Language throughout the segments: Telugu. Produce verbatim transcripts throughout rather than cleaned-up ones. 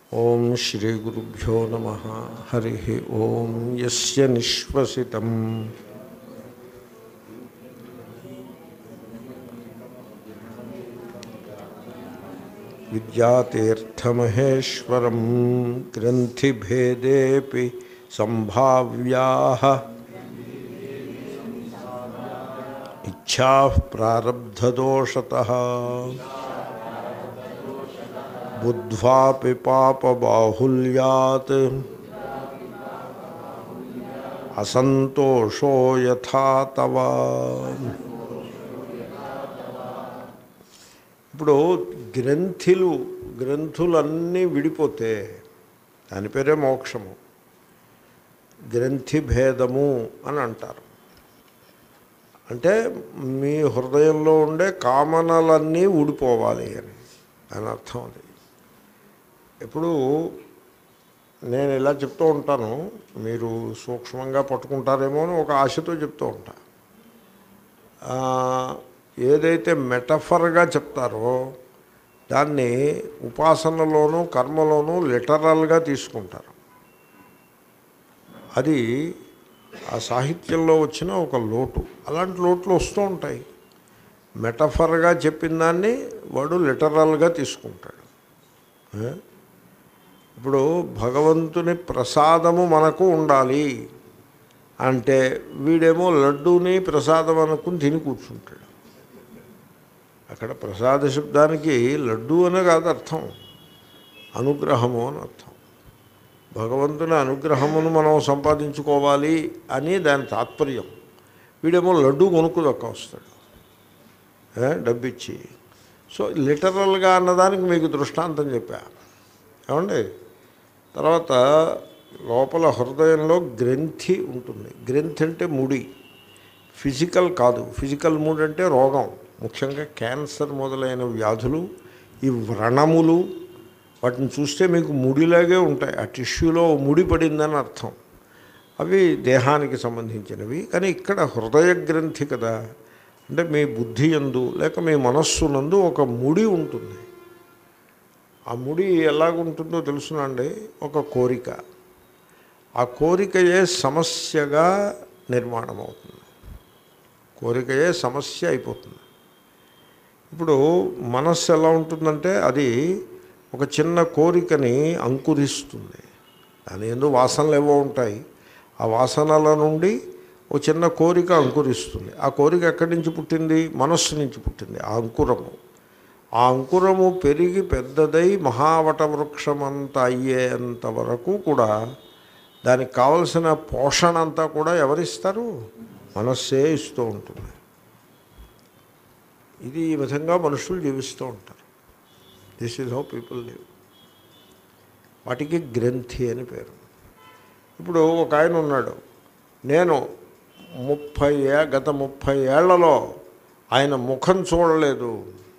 ఓం శ్రీ గురుభ్యో నమః. హరి ఓం. యస్య నిశ్వసితం విద్యాతీర్థమహేశ్వరం గ్రంథిభేదేపి సంభావ్యాః ఇచ్ఛాః ప్రారబ్ధదోషతః బుద్ధ్వాపి పాపబాహుల్యాత్ అసంతోషో యథా తవ. ఇప్పుడు గ్రంథులు గ్రంథులన్నీ విడిపోతే దాని పేరే మోక్షము. గ్రంథి భేదము అని అంటారు. అంటే మీ హృదయంలో ఉండే కామనలన్నీ ఊడిపోవాలి అని అని అర్థం. అది ఎప్పుడు నేను ఇలా చెప్తూ ఉంటాను, మీరు సూక్ష్మంగా పట్టుకుంటారేమో అని ఒక ఆశతో చెప్తూ ఉంటా. ఏదైతే మెటఫర్గా చెప్తారో దాన్ని ఉపాసనలోనూ కర్మలోనూ లిటరల్గా తీసుకుంటారు. అది ఆ సాహిత్యంలో వచ్చిన ఒక లోటు. అలాంటి లోట్లు వస్తూ ఉంటాయి. మెటఫర్గా చెప్పిన దాన్ని వాడు లిటరల్గా తీసుకుంటాడు. ఇప్పుడు భగవంతుని ప్రసాదము మనకు ఉండాలి అంటే వీడేమో లడ్డూని ప్రసాదం అనుకుని తిని కూర్చుంటాడు. అక్కడ ప్రసాద శబ్దానికి లడ్డూ అనే కాదు అర్థం, అనుగ్రహము అని అర్థం. భగవంతుని అనుగ్రహమును మనం సంపాదించుకోవాలి అని దాని తాత్పర్యం. వీడేమో లడ్డూ కొనుక్కు దక్క వస్తాడు డబ్బిచ్చి. సో లిటరల్గా అన్నదానికి మీకు దృష్టాంతం చెప్పా ఏమండి. తర్వాత లోపల హృదయంలో గ్రంథి ఉంటుంది. గ్రంథి అంటే ముడి, ఫిజికల్ కాదు. ఫిజికల్ ముడి అంటే రోగం, ముఖ్యంగా క్యాన్సర్ మొదలైన వ్యాధులు, ఈ వ్రణములు, వాటిని చూస్తే మీకు ముడిలాగే ఉంటాయి. ఆ టిష్యూలో ముడి పడిందని అర్థం. అవి దేహానికి సంబంధించినవి. కానీ ఇక్కడ హృదయ గ్రంథి కదా, అంటే మీ బుద్ధి యందు లేక మీ మనస్సునందు ఒక ముడి ఉంటుంది. ఆ ముడి ఎలాగుంటుందో తెలుసునండి. ఒక కోరిక. ఆ కోరికయే సమస్యగా నిర్మాణం అవుతుంది. కోరికయే సమస్య అయిపోతుంది. ఇప్పుడు మనస్సు ఎలా ఉంటుందంటే అది ఒక చిన్న కోరికని అంకురిస్తుంది. దాని యందు వాసనలు ఏవో ఉంటాయి. ఆ వాసనల నుండి ఒక చిన్న కోరిక అంకురిస్తుంది. ఆ కోరిక ఎక్కడి నుంచి పుట్టింది? మనస్సు నుంచి పుట్టింది. ఆ అంకురము ఆ అంకురము పెరిగి పెద్దదై మహావట వృక్షమంత అయ్యేంత వరకు కూడా దానికి కావలసిన పోషణ అంతా కూడా ఎవరిస్తారు? మనస్సే ఇస్తూ ఉంటుంది. ఇది ఈ విధంగా మనుషులు జీవిస్తూ ఉంటారు. This is how people live. వాటికి గ్రంథి అని పేరు. ఇప్పుడు ఒక ఆయన ఉన్నాడు, నేను ముప్పై ఏ గత ముప్పై ఏళ్లలో ఆయన ముఖం చూడలేదు,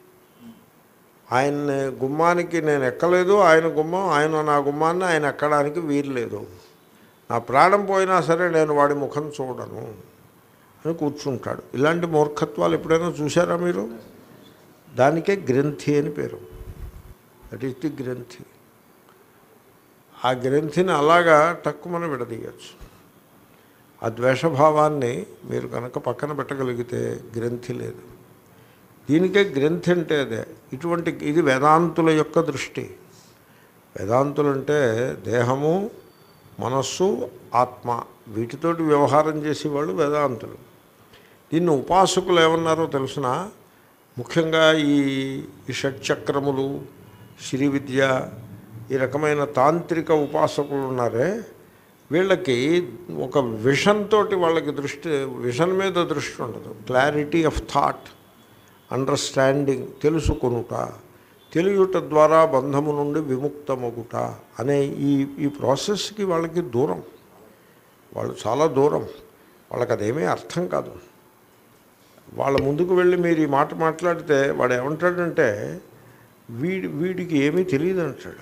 ఆయన గుమ్మానికి నేను ఎక్కలేదు, ఆయన గుమ్మం ఆయన నా గుమ్మాన్ని ఆయన ఎక్కడానికి వీల్లేదు, నా ప్రాణం పోయినా సరే నేను వాడి ముఖం చూడను అని కూర్చుంటాడు. ఇలాంటి మూర్ఖత్వాలు ఎప్పుడైనా చూసారా మీరు? దానికే గ్రంథి అని పేరు. దట్ ఈస్ ది గ్రంథి. ఆ గ్రంథిని అలాగా తక్కువని విడదీయచ్చు. ఆ ద్వేషభావాన్ని మీరు కనుక పక్కన పెట్టగలిగితే గ్రంథి లేదు. దీనికే గ్రంథి అంటే అదే. ఇటువంటి ఇది వేదాంతుల యొక్క దృష్టి. వేదాంతులు అంటే దేహము, మనస్సు, ఆత్మ వీటితోటి వ్యవహారం చేసేవాళ్ళు వేదాంతులు. దీన్ని ఉపాసకులు ఏమన్నారో తెలుసిన, ముఖ్యంగా ఈ ఈ షట్చక్రములు, శ్రీ విద్య, ఈ రకమైన తాంత్రిక ఉపాసకులు ఉన్నారే, వీళ్ళకి ఒక విషన్ తోటి వాళ్ళకి దృష్టి, విషన్ మీద దృష్టి ఉండదు. క్లారిటీ ఆఫ్ థాట్, అండర్స్టాండింగ్, తెలుసుకొనుట, తెలియుట ద్వారా బంధము నుండి విముక్తమగుట అనే ఈ ఈ ప్రాసెస్కి వాళ్ళకి దూరం. వాళ్ళు చాలా దూరం. వాళ్ళకి అదేమీ అర్థం కాదు. వాళ్ళ ముందుకు వెళ్ళి మీరు ఈ మాట మాట్లాడితే వాడు ఏమంటాడంటే వీడి వీడికి ఏమీ తెలియదు అంటాడు.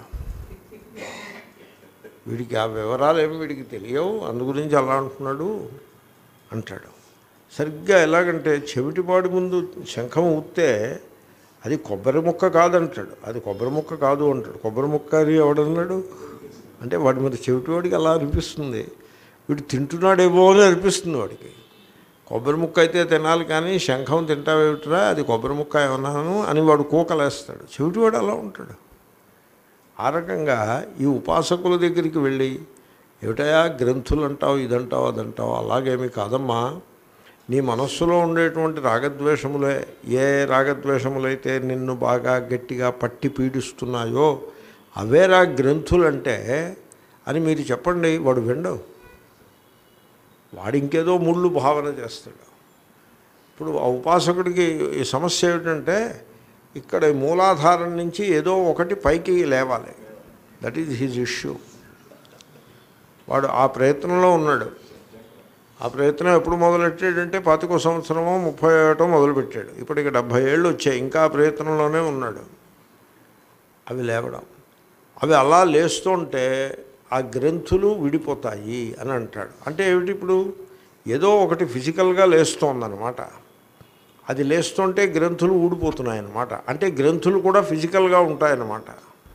వీడికి ఆ వివరాలు ఏమి వీడికి తెలియవు, అందు గురించి అలా అంటున్నాడు అంటాడు. సరిగ్గా ఎలాగంటే చెవిటిపాడి ముందు శంఖం ఊస్తే అది కొబ్బరి ముక్క కాదంటాడు, అది కొబ్బరి ముక్క కాదు అంటాడు. కొబ్బరి ముక్క అని ఎవడన్నాడు అంటే వాడి మీద చెవిటివాడికి అలా అనిపిస్తుంది, వీడు తింటున్నాడేమో అని అనిపిస్తుంది వాడికి. కొబ్బరి ముక్క అయితే తినాలి కానీ శంఖం తింటావేమిట్రా, అది కొబ్బరి ముక్క ఏమన్నాను అని వాడు కూకలేస్తాడు. చెవిటివాడు అలా ఉంటాడు. ఆ రకంగా ఈ ఉపాసకుల దగ్గరికి వెళ్ళి ఏమిటయా గ్రంథులు అంటావు, ఇదంటావు, అదంటావు, అలాగేమీ కాదమ్మా, నీ మనస్సులో ఉండేటువంటి రాగద్వేషములే, ఏ రాగద్వేషములైతే నిన్ను బాగా గట్టిగా పట్టి పీడిస్తున్నాయో అవేరా గ్రంథులంటే అని మీరు చెప్పండి. వాడు విండవు, వాడు ఇంకేదో ముళ్ళు భావన చేస్తాడు. ఇప్పుడు ఆ ఉపాసకుడికి ఈ సమస్య ఏమిటంటే ఇక్కడ మూలాధారం నుంచి ఏదో ఒకటి పైకి లేవాలి. That is his issue. వాడు ఆ ప్రయత్నంలో ఉన్నాడు. ఆ ప్రయత్నం ఎప్పుడు మొదలెట్టాడంటే పాతికో సంవత్సరమో ముప్పై ఏటో మొదలుపెట్టాడు. ఇప్పటికి డెబ్భై ఏళ్ళు వచ్చాయి, ఇంకా ఆ ప్రయత్నంలోనే ఉన్నాడు. అవి లేవడం, అవి అలా లేస్తుంటే ఆ గ్రంథులు విడిపోతాయి అని అంటాడు. అంటే ఏమిటి, ఇప్పుడు ఏదో ఒకటి ఫిజికల్గా లేస్తోందన్నమాట. అది లేస్తుంటే గ్రంథులు ఊడిపోతున్నాయన్నమాట. అంటే గ్రంథులు కూడా ఫిజికల్గా ఉంటాయన్నమాట.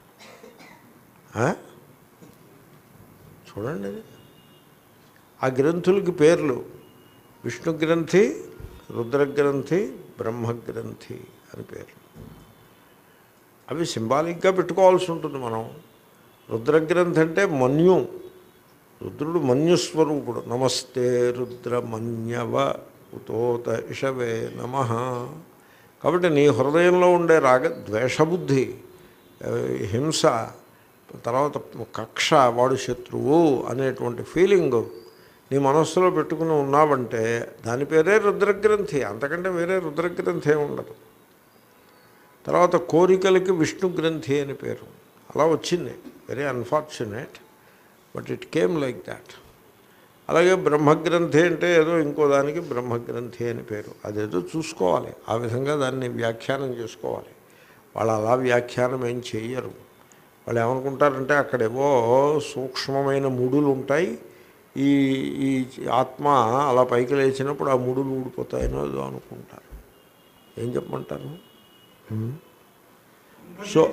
చూడండి, ఆ గ్రంథులకి పేర్లు విష్ణుగ్రంథి, రుద్రగ్రంథి, బ్రహ్మగ్రంథి అని పేర్లు. అవి సింబాలిక్గా పెట్టుకోవాల్సి ఉంటుంది మనం. రుద్రగ్రంథి అంటే మన్యు, రుద్రుడు మన్యుస్వరూపుడు. నమస్తే రుద్రమన్యవ ఉతోత ఇషవే నమః. కాబట్టి నీ హృదయంలో ఉండే రాగ ద్వేషబుద్ధి, హింస, తర్వాత కక్ష, వాడు శత్రువు అనేటువంటి ఫీలింగు నీ మనస్సులో పెట్టుకుని ఉన్నావంటే దాని పేరే రుద్రగ్రంథి, అంతకంటే వేరే రుద్రగ్రంథి ఉండదు. తర్వాత కోరికలకి విష్ణు గ్రంథి అని పేరు. అలా వచ్చింది, very unfortunate, but it came like that. అలాగే బ్రహ్మగ్రంథి అంటే ఏదో ఇంకో దానికి బ్రహ్మగ్రంథి అని పేరు. అదేదో చూసుకోవాలి, ఆ విధంగా దాన్ని వ్యాఖ్యానం చేసుకోవాలి. వాళ్ళు అలా వ్యాఖ్యానం ఏం చెయ్యరు. వాళ్ళు ఏమనుకుంటారంటే అక్కడేవో సూక్ష్మమైన ముడులు ఉంటాయి, ఈ ఈ ఆత్మ అలా పైకి లేచినప్పుడు ఆ ముడులు ఊడిపోతాయనో ఏదో అనుకుంటారు. ఏం చెప్పమంటారు? సో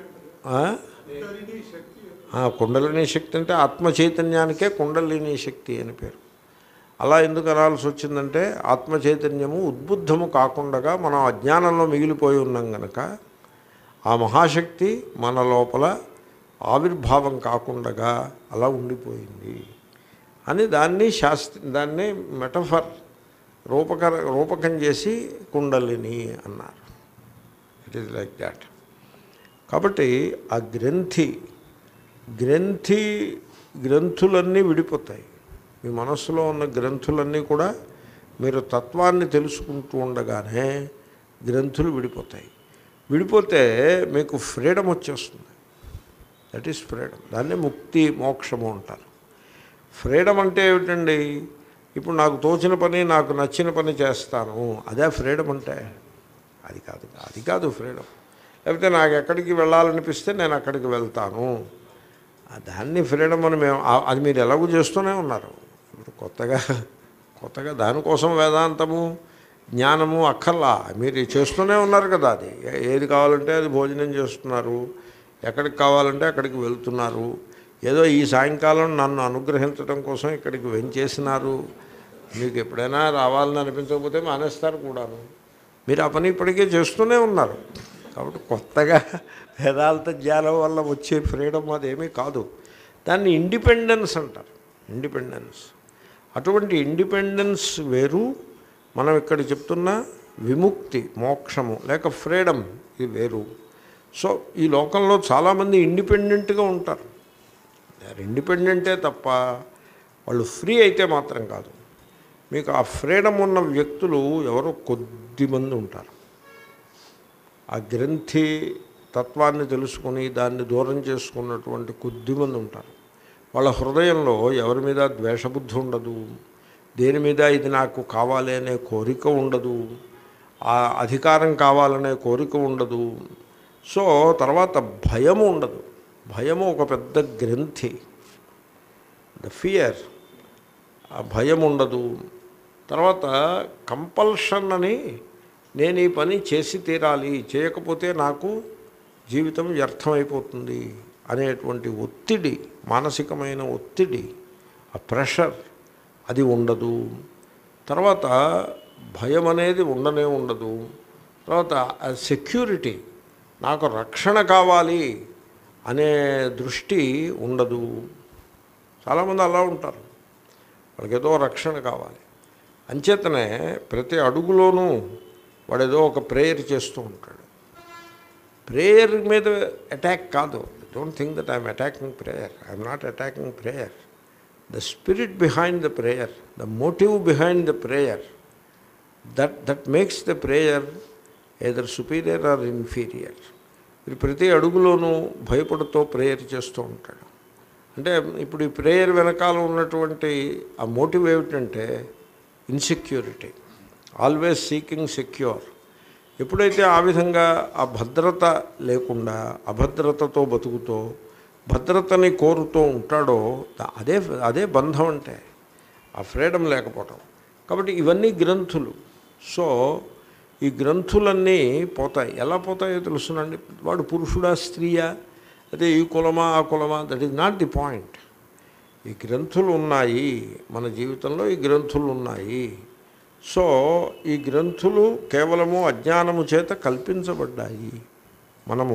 కుండలిని శక్తి అంటే ఆత్మ చైతన్యానికే కుండలిని శక్తి అని పేరు. అలా ఎందుకు అనాల్సి వచ్చిందంటే ఆత్మ చైతన్యము ఉద్బుద్ధము కాకుండా మనం అజ్ఞానంలో మిగిలిపోయి ఉన్నాం కనుక ఆ మహాశక్తి మన లోపల ఆవిర్భావం కాకుండా అలా ఉండిపోయింది అని దాన్ని శాస్త్ర దాన్ని మెటఫర్ రూపకర రూపకం చేసి కుండలిని అన్నారు. It is like that. కాబట్టి ఆ గ్రంథి గ్రంథి గ్రంథులన్నీ విడిపోతాయి. మీ మనస్సులో ఉన్న గ్రంథులన్నీ కూడా మీరు తత్వాన్ని తెలుసుకుంటూ ఉండగానే గ్రంథులు విడిపోతాయి. విడిపోతే మీకు ఫ్రీడమ్ వచ్చేస్తుంది. That is freedom. దాన్ని ముక్తి మోక్షము అంటారు. ఫ్రీడమ్ అంటే ఏమిటండి? ఇప్పుడు నాకు తోచిన పని, నాకు నచ్చిన పని చేస్తాను, అదే ఫ్రీడమ్ అంటే? అది కాదు, అది కాదు ఫ్రీడమ్. లేకపోతే నాకు ఎక్కడికి వెళ్ళాలనిపిస్తే నేను అక్కడికి వెళ్తాను, దాన్ని ఫ్రీడమ్ అని మేము, అది మీరు ఎలాగూ చేస్తూనే ఉన్నారు. ఇప్పుడు కొత్తగా కొత్తగా దానికోసం వేదాంతము జ్ఞానము అక్కర్లా, మీరు చేస్తూనే ఉన్నారు కదా. అది ఏది కావాలంటే అది భోజనం చేస్తున్నారు, ఎక్కడికి కావాలంటే అక్కడికి వెళ్తున్నారు. ఏదో ఈ సాయంకాలం నన్ను అనుగ్రహించడం కోసం ఇక్కడికి వెంచేసినారు. మీకు ఎప్పుడైనా రావాలని అనిపించకపోతే మానేస్తారు కూడాను. మీరు ఆ పని ఇప్పటికే చేస్తూనే ఉన్నారు. కాబట్టి కొత్తగా వేదాంత జ్ఞానం వల్ల వచ్చే ఫ్రీడమ్ అదేమీ కాదు. దాన్ని ఇండిపెండెన్స్ అంటారు. ఇండిపెండెన్స్. అటువంటి ఇండిపెండెన్స్ వేరు, మనం ఇక్కడ చెప్తున్న విముక్తి మోక్షము లేక ఫ్రీడమ్ ఇది వేరు. సో ఈ లోకంలో చాలామంది ఇండిపెండెంట్గా ఉంటారు. ఇండిపెండెంటే తప్ప వాళ్ళు ఫ్రీ అయితే మాత్రం కాదు. మీకు ఆ ఫ్రీడమ్ ఉన్న వ్యక్తులు ఎవరో కొద్దిమంది ఉంటారు. ఆ గ్రంథి తత్వాన్ని తెలుసుకొని దాన్ని దూరం చేసుకున్నటువంటి కొద్దిమంది ఉంటారు. వాళ్ళ హృదయంలో ఎవరి మీద ద్వేషబుద్ధి ఉండదు, దేని మీద ఇది నాకు కావాలి అనే కోరిక ఉండదు, ఆ అధికారం కావాలనే కోరిక ఉండదు. సో తర్వాత భయము ఉండదు. భయము ఒక పెద్ద గ్రంథి. ద ఫియర్, ఆ భయం ఉండదు. తర్వాత కంపల్షన్ అని నేను ఈ పని చేసి తీరాలి, చేయకపోతే నాకు జీవితం వ్యర్థమైపోతుంది అనేటువంటి ఒత్తిడి, మానసికమైన ఒత్తిడి, ఆ ప్రెషర్ అది ఉండదు. తర్వాత భయం అనేది ఉండనే ఉండదు. తర్వాత సెక్యూరిటీ, నాకు రక్షణ కావాలి అనే దృష్టి ఉండదు. చాలామంది అలా ఉంటారు, వాళ్ళకి ఏదో రక్షణ కావాలి. అంచేతనే ప్రతి అడుగులోనూ వాడు ఏదో ఒక ప్రేయర్ చేస్తూ ఉంటాడు. ప్రేయర్ మీద అటాక్ కాదు. Don't think that I'm attacking prayer. I'm not attacking prayer. The spirit behind the prayer, the motive behind the prayer, that that makes the prayer either superior or inferior. మీరు ప్రతి అడుగులోనూ భయపడుతూ ప్రేయర్ చేస్తూ ఉంటాడు. అంటే ఇప్పుడు ఈ ప్రేయర్ వెనకాల ఉన్నటువంటి ఆ మోటివ్ ఏమిటంటే ఇన్సెక్యూరిటీ, ఆల్వేస్ సీకింగ్ సెక్యూర్. ఎప్పుడైతే ఆ విధంగా ఆ భద్రత లేకుండా అభద్రతతో బతుకుతో భద్రతని కోరుతూ ఉంటాడో అదే అదే బంధం అంటే, ఆ ఫ్రీడమ్ లేకపోవటం. కాబట్టి ఇవన్నీ గ్రంథులు. సో ఈ గ్రంథులన్నీ పోతాయి. ఎలా పోతాయో తెలుసునండి. వాడు పురుషుడా స్త్రీయా, అదే ఈ కులమా ఆ కులమా, that is not the point. ఈ గ్రంథులు ఉన్నాయి మన జీవితంలో, ఈ గ్రంథులు ఉన్నాయి. సో ఈ గ్రంథులు కేవలము అజ్ఞానము చేత కల్పించబడ్డాయి. మనము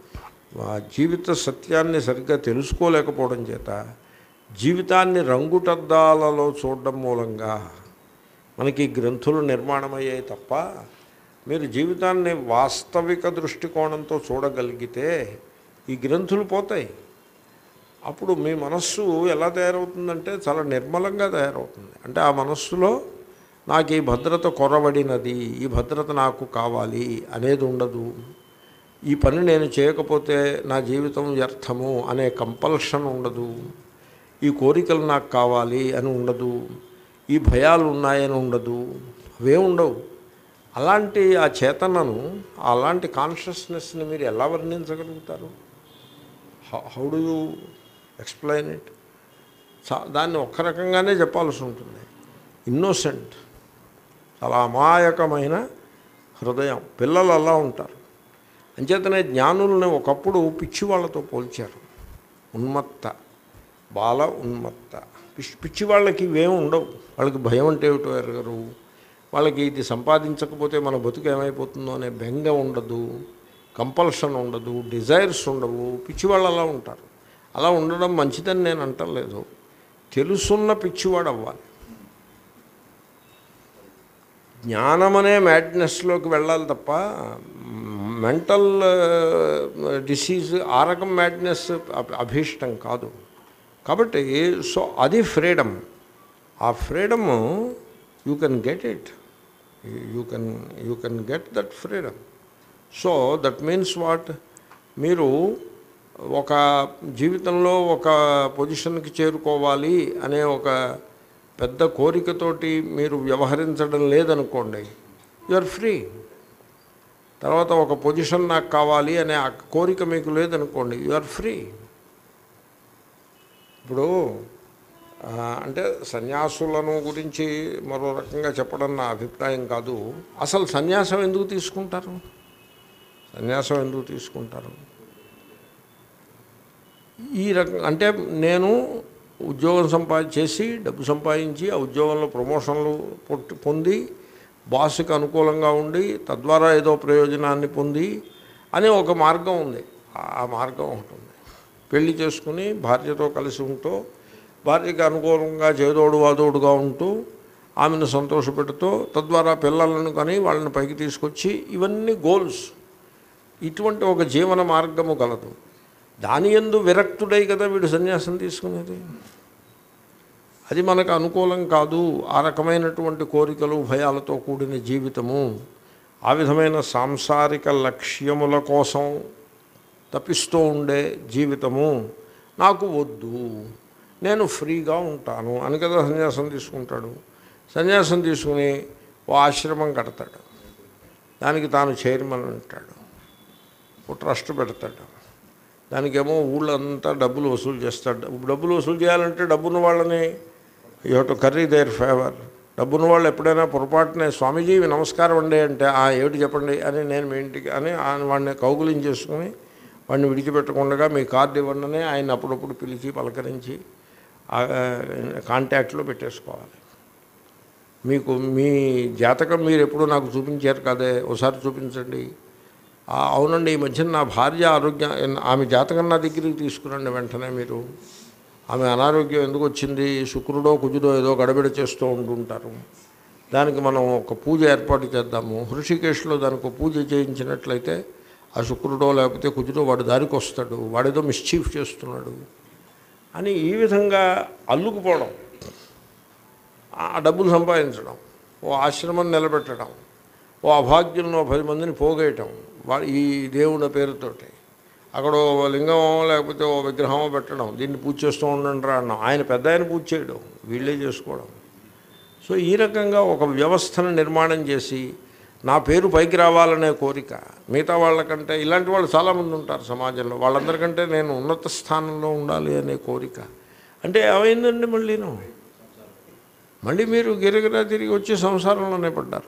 జీవిత సత్యాన్ని సరిగ్గా తెలుసుకోలేకపోవడం చేత, జీవితాన్ని రంగుటద్దాలలో చూడడం మూలంగా మనకి గ్రంథులు నిర్మాణమయ్యాయి తప్ప, మీరు జీవితాన్ని వాస్తవిక దృష్టికోణంతో చూడగలిగితే ఈ గ్రంథులు పోతాయి. అప్పుడు మీ మనస్సు ఎలా తయారవుతుందంటే చాలా నిర్మలంగా తయారవుతుంది. అంటే ఆ మనస్సులో నాకు ఈ భద్రత కొరబడినది, ఈ భద్రత నాకు కావాలి అనేది ఉండదు. ఈ పని నేను చేయకపోతే నా జీవితం వ్యర్థము అనే కంపల్షన్ ఉండదు. ఈ కోరికలు నాకు కావాలి అని ఉండదు. ఈ భయాలు ఉన్నాయని ఉండదు. అవే ఉండవు. అలాంటి ఆ చేతనను, అలాంటి కాన్షియస్నెస్ని మీరు ఎలా వర్ణించగలుగుతారు? How do you explain it? దాన్ని ఒక్క రకంగానే చెప్పాల్సి ఉంటుంది. ఇన్నోసెంట్, చాలా అమాయకమైన హృదయం. పిల్లలు అలా ఉంటారు. అంచేతనే జ్ఞానులను ఒకప్పుడు పిచ్చి వాళ్ళతో పోల్చారు. ఉన్మత్త, బాల ఉన్మత్త. పిచ్చి పిచ్చి వాళ్ళకి ఇవేమి ఉండవు. వాళ్ళకి భయం అంటే ఏమిటో ఎరగరు. వాళ్ళకి ఇది సంపాదించకపోతే మన బతుకు ఏమైపోతుందో అనే బెంగ ఉండదు, కంపల్షన్ ఉండదు, డిజైర్స్ ఉండవు. పిచ్చివాళ్ళు అలా ఉంటారు. అలా ఉండడం మంచిదని నేను అంటలేదు. తెలుసున్న పిచ్చివాడు అవ్వాలి. జ్ఞానమనే మ్యాడ్నెస్లోకి వెళ్ళాలి తప్ప మెంటల్ డిసీజ్ ఆ రకం మ్యాడ్నెస్ అభీష్టం కాదు. కాబట్టి సో అది ఫ్రీడమ్. ఆ freedom you can get it, you can you can get that freedom. So that means what? మీరు ఒక జీవితంలో ఒక పొజిషన్కి చేరుకోవాలి అనే ఒక పెద్ద కోరికతోటి మీరు వ్యవహరించడం లేదనుకోండి, యు ఆర్ ఫ్రీ. తర్వాత ఒక పొజిషన్ నాకు కావాలి అనే ఆ కోరిక మీకు లేదనుకోండి, యు ఆర్ ఫ్రీ. ఇప్పుడు అంటే సన్యాసులను గురించి మరో రకంగా చెప్పడం నా అభిప్రాయం కాదు. అసలు సన్యాసం ఎందుకు తీసుకుంటారు? సన్యాసం ఎందుకు తీసుకుంటారు? ఈ రకం అంటే నేను ఉద్యోగం సంపాదించేసి డబ్బు సంపాదించి ఆ ఉద్యోగంలో ప్రమోషన్లు పొంది బాసుకి అనుకూలంగా ఉండి తద్వారా ఏదో ప్రయోజనాన్ని పొంది అనే ఒక మార్గం ఉంది. ఆ మార్గం ఉంటుంది. పెళ్లి చేసుకుని భార్యతో కలిసి ఉంటూ భార్యకి అనుకూలంగా చేదోడు వాదోడుగా ఉంటూ ఆమెను సంతోషపెడుతూ తద్వారా పిల్లలను కానీ వాళ్ళని పైకి తీసుకొచ్చి, ఇవన్నీ గోల్స్. ఇటువంటి ఒక జీవన మార్గము గలదు. దాని యందు విరక్తుడై కదా వీడు సన్యాసం తీసుకునేది. అది మనకు అనుకూలం కాదు. ఆ రకమైనటువంటి కోరికలు భయాలతో కూడిన జీవితము, ఆ విధమైన సాంసారిక లక్ష్యముల కోసం తప్పిస్తూ ఉండే జీవితము నాకు వద్దు, నేను ఫ్రీగా ఉంటాను అని కదా సన్యాసం తీసుకుంటాడు. సన్యాసం తీసుకుని ఓ ఆశ్రమం కడతాడు, దానికి తాను చైర్మన్ అంటాడు, ఓ ట్రస్ట్ పెడతాడు, దానికేమో ఊళ్ళంతా డబ్బులు వసూలు చేస్తాడు. డబ్బులు వసూలు చేయాలంటే డబ్బున్న వాళ్ళని you have to curry their favour. డబ్బున్న వాళ్ళు ఎప్పుడైనా పొరపాటునే స్వామీజీ నమస్కారం అండి అంటే ఆ ఏమిటి చెప్పండి అని నేను మీ ఇంటికి అని వాడిని కౌగులించేసుకుని వాడిని విడిచిపెట్టకుండా మీ కార్డు ఇవ్వండి ఆయన అప్పుడప్పుడు పిలిచి పలకరించి కాంటాక్ట్లో పెట్టేసుకోవాలి. మీకు మీ జాతకం మీరు ఎప్పుడు నాకు చూపించారు కదే, ఒకసారి చూపించండి. అవునండి ఈ మధ్యన నా భార్య ఆరోగ్యం, ఆమె జాతకం నా దగ్గరికి తీసుకురండి వెంటనే మీరు. ఆమె అనారోగ్యం ఎందుకు వచ్చింది, శుక్రుడో కుజుడో ఏదో గడబిడ చేస్తూ ఉంటుంటారు, దానికి మనం ఒక పూజ ఏర్పాటు చేద్దాము. హృషికేశ్లో దానికి పూజ చేయించినట్లయితే ఆ శుక్రుడో లేకపోతే కుజుడో వాడు దారికి వస్తాడు, వాడేదో మిస్చీఫ్ చేస్తున్నాడు అని ఈ విధంగా అల్లుకుపోవడం, ఆ డబ్బులు సంపాదించడం, ఓ ఆశ్రమం నిలబెట్టడం, ఓ అభాగ్యులను పది మందిని పోగేయటం వాడు ఈ దేవుడి పేరుతోటి. అక్కడ ఓ లింగం లేకపోతే ఓ విగ్రహం పెట్టడం, దీన్ని పూజ చేస్తూ ఉండండి రా అన్నాం. ఆయన పెద్ద ఆయన పూజ చేయడం, వీళ్ళే చేసుకోవడం. సో ఈ రకంగా ఒక వ్యవస్థను నిర్మాణం చేసి నా పేరు పైకి రావాలనే కోరిక, మిగతా వాళ్ళకంటే ఇలాంటి వాళ్ళు చాలామంది ఉంటారు సమాజంలో, వాళ్ళందరికంటే నేను ఉన్నత స్థానంలో ఉండాలి అనే కోరిక. అంటే ఏమైందండి మళ్ళీను మళ్ళీ మీరు గిరగిరా తిరిగి వచ్చి సంసారంలోనే పడ్డారు.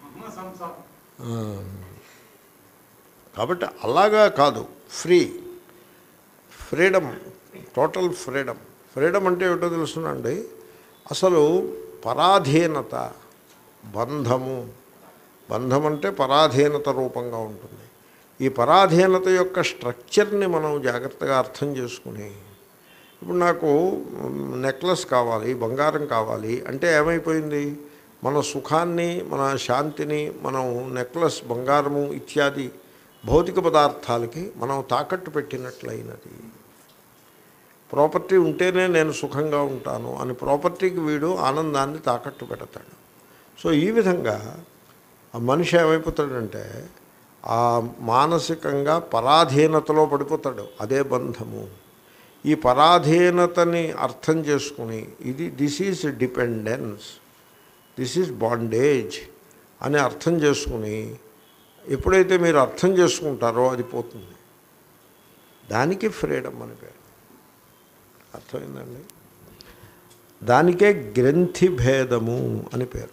కాబట్టి అలాగా కాదు, free freedom, total freedom. Freedom అంటే ఏమిటో తెలుసునండి, అసలు పరాధీనత, బంధము, బంధం అంటే పరాధీనత రూపంగా ఉంటుంది. ఈ పరాధీనత యొక్క స్ట్రక్చర్ని మనం జాగ్రత్తగా అర్థం చేసుకుని, ఇప్పుడు నాకు నెక్లెస్ కావాలి, బంగారం కావాలి అంటే ఏమైపోయింది, మన సుఖాన్ని మన శాంతిని మనం నెక్లెస్ బంగారము ఇత్యాది భౌతిక పదార్థాలకి మనం తాకట్టు పెట్టినట్లయినది. ప్రాపర్టీ ఉంటేనే నేను సుఖంగా ఉంటాను అని ప్రాపర్టీకి వీడు ఆనందాన్ని తాకట్టు పెడతాడు. సో ఈ విధంగా ఆ మనిషి ఏమైపోతాడంటే ఆ మానసికంగా పరాధీనతలో పడిపోతాడు. అదే బంధము. ఈ పరాధీనతని అర్థం చేసుకుని ఇది this is dependence, this is bondage అని అర్థం చేసుకుని ఎప్పుడైతే మీరు అర్థం చేసుకుంటారో అది పోతుంది. దానికి ఫ్రీడమ్ అని పేరు. అర్థమైందండి? దానికే గ్రంథి భేదము అని పేరు.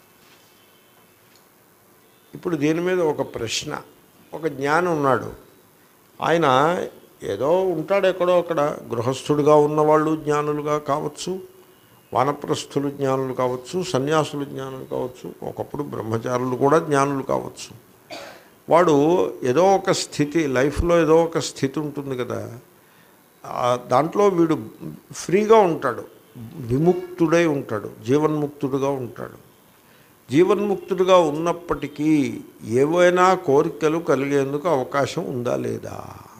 ఇప్పుడు దీని మీద ఒక ప్రశ్న. ఒక జ్ఞాని ఉన్నాడు, ఆయన ఏదో ఉంటాడు ఎక్కడో అక్కడ, గృహస్థుడిగా ఉన్నవాళ్ళు జ్ఞానులుగా కావచ్చు, వానప్రస్థులు జ్ఞానులు కావచ్చు, సన్యాసులు జ్ఞానులు కావచ్చు, ఒకప్పుడు బ్రహ్మచారులు కూడా జ్ఞానులు కావచ్చు. వాడు ఏదో ఒక స్థితి, లైఫ్లో ఏదో ఒక స్థితి ఉంటుంది కదా, దాంట్లో వీడు ఫ్రీగా ఉంటాడు, విముక్తుడై ఉంటాడు, జీవన్ముక్తుడుగా ఉంటాడు. జీవన్ముక్తుడుగా ఉన్నప్పటికీ ఏవైనా కోరికలు కలిగేందుకు అవకాశం ఉందా లేదా?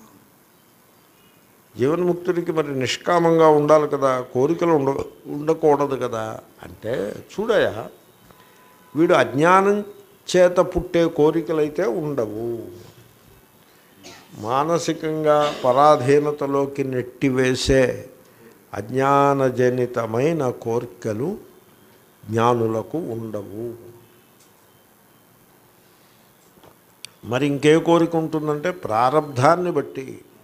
జీవన్ముక్తుడికి మరి నిష్కామంగా ఉండాలి కదా, కోరికలు ఉండ ఉండకూడదు కదా. అంటే చూడయా, వీడు అజ్ఞానం చేత పుట్టే కోరికలైతే ఉండవు. మానసికంగా పరాధీనతలోకి నెట్టివేసే అజ్ఞానజనితమైన కోరికలు జ్ఞానులకు ఉండవు. మరి ఇంకే కోరిక ఉంటుందంటే ప్రారబ్ధాన్ని బట్టి.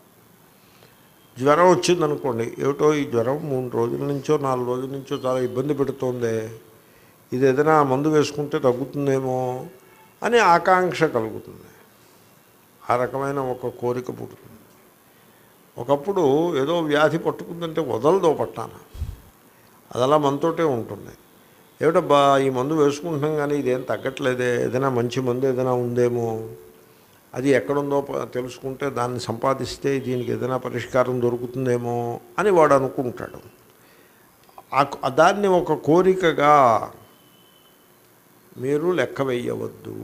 జ్వరం వచ్చిందనుకోండి, ఏమిటో ఈ జ్వరం మూడు రోజుల నుంచో నాలుగు రోజుల నుంచో చాలా ఇబ్బంది పెడుతోందే, ఇది ఏదైనా మందు వేసుకుంటే తగ్గుతుందేమో అని ఆకాంక్ష కలుగుతుంది. ఆ రకమైన ఒక కోరిక పుడుతుంది. ఒకప్పుడు ఏదో వ్యాధి పట్టుకుందంటే వదలదో పట్టాన, అది అలా మనతోటే ఉంటుంది. ఏమిటబ్బా ఈ మందు వేసుకుంటున్నాం కానీ ఇదేం తగ్గట్లేదే, ఏదైనా మంచి మందు ఏదైనా ఉందేమో, అది ఎక్కడుందో తెలుసుకుంటే దాన్ని సంపాదిస్తే దీనికి ఏదైనా పరిష్కారం దొరుకుతుందేమో అని వాడు అనుకుంటాడు. దాన్ని ఒక కోరికగా మీరు లెక్క వేయవద్దు.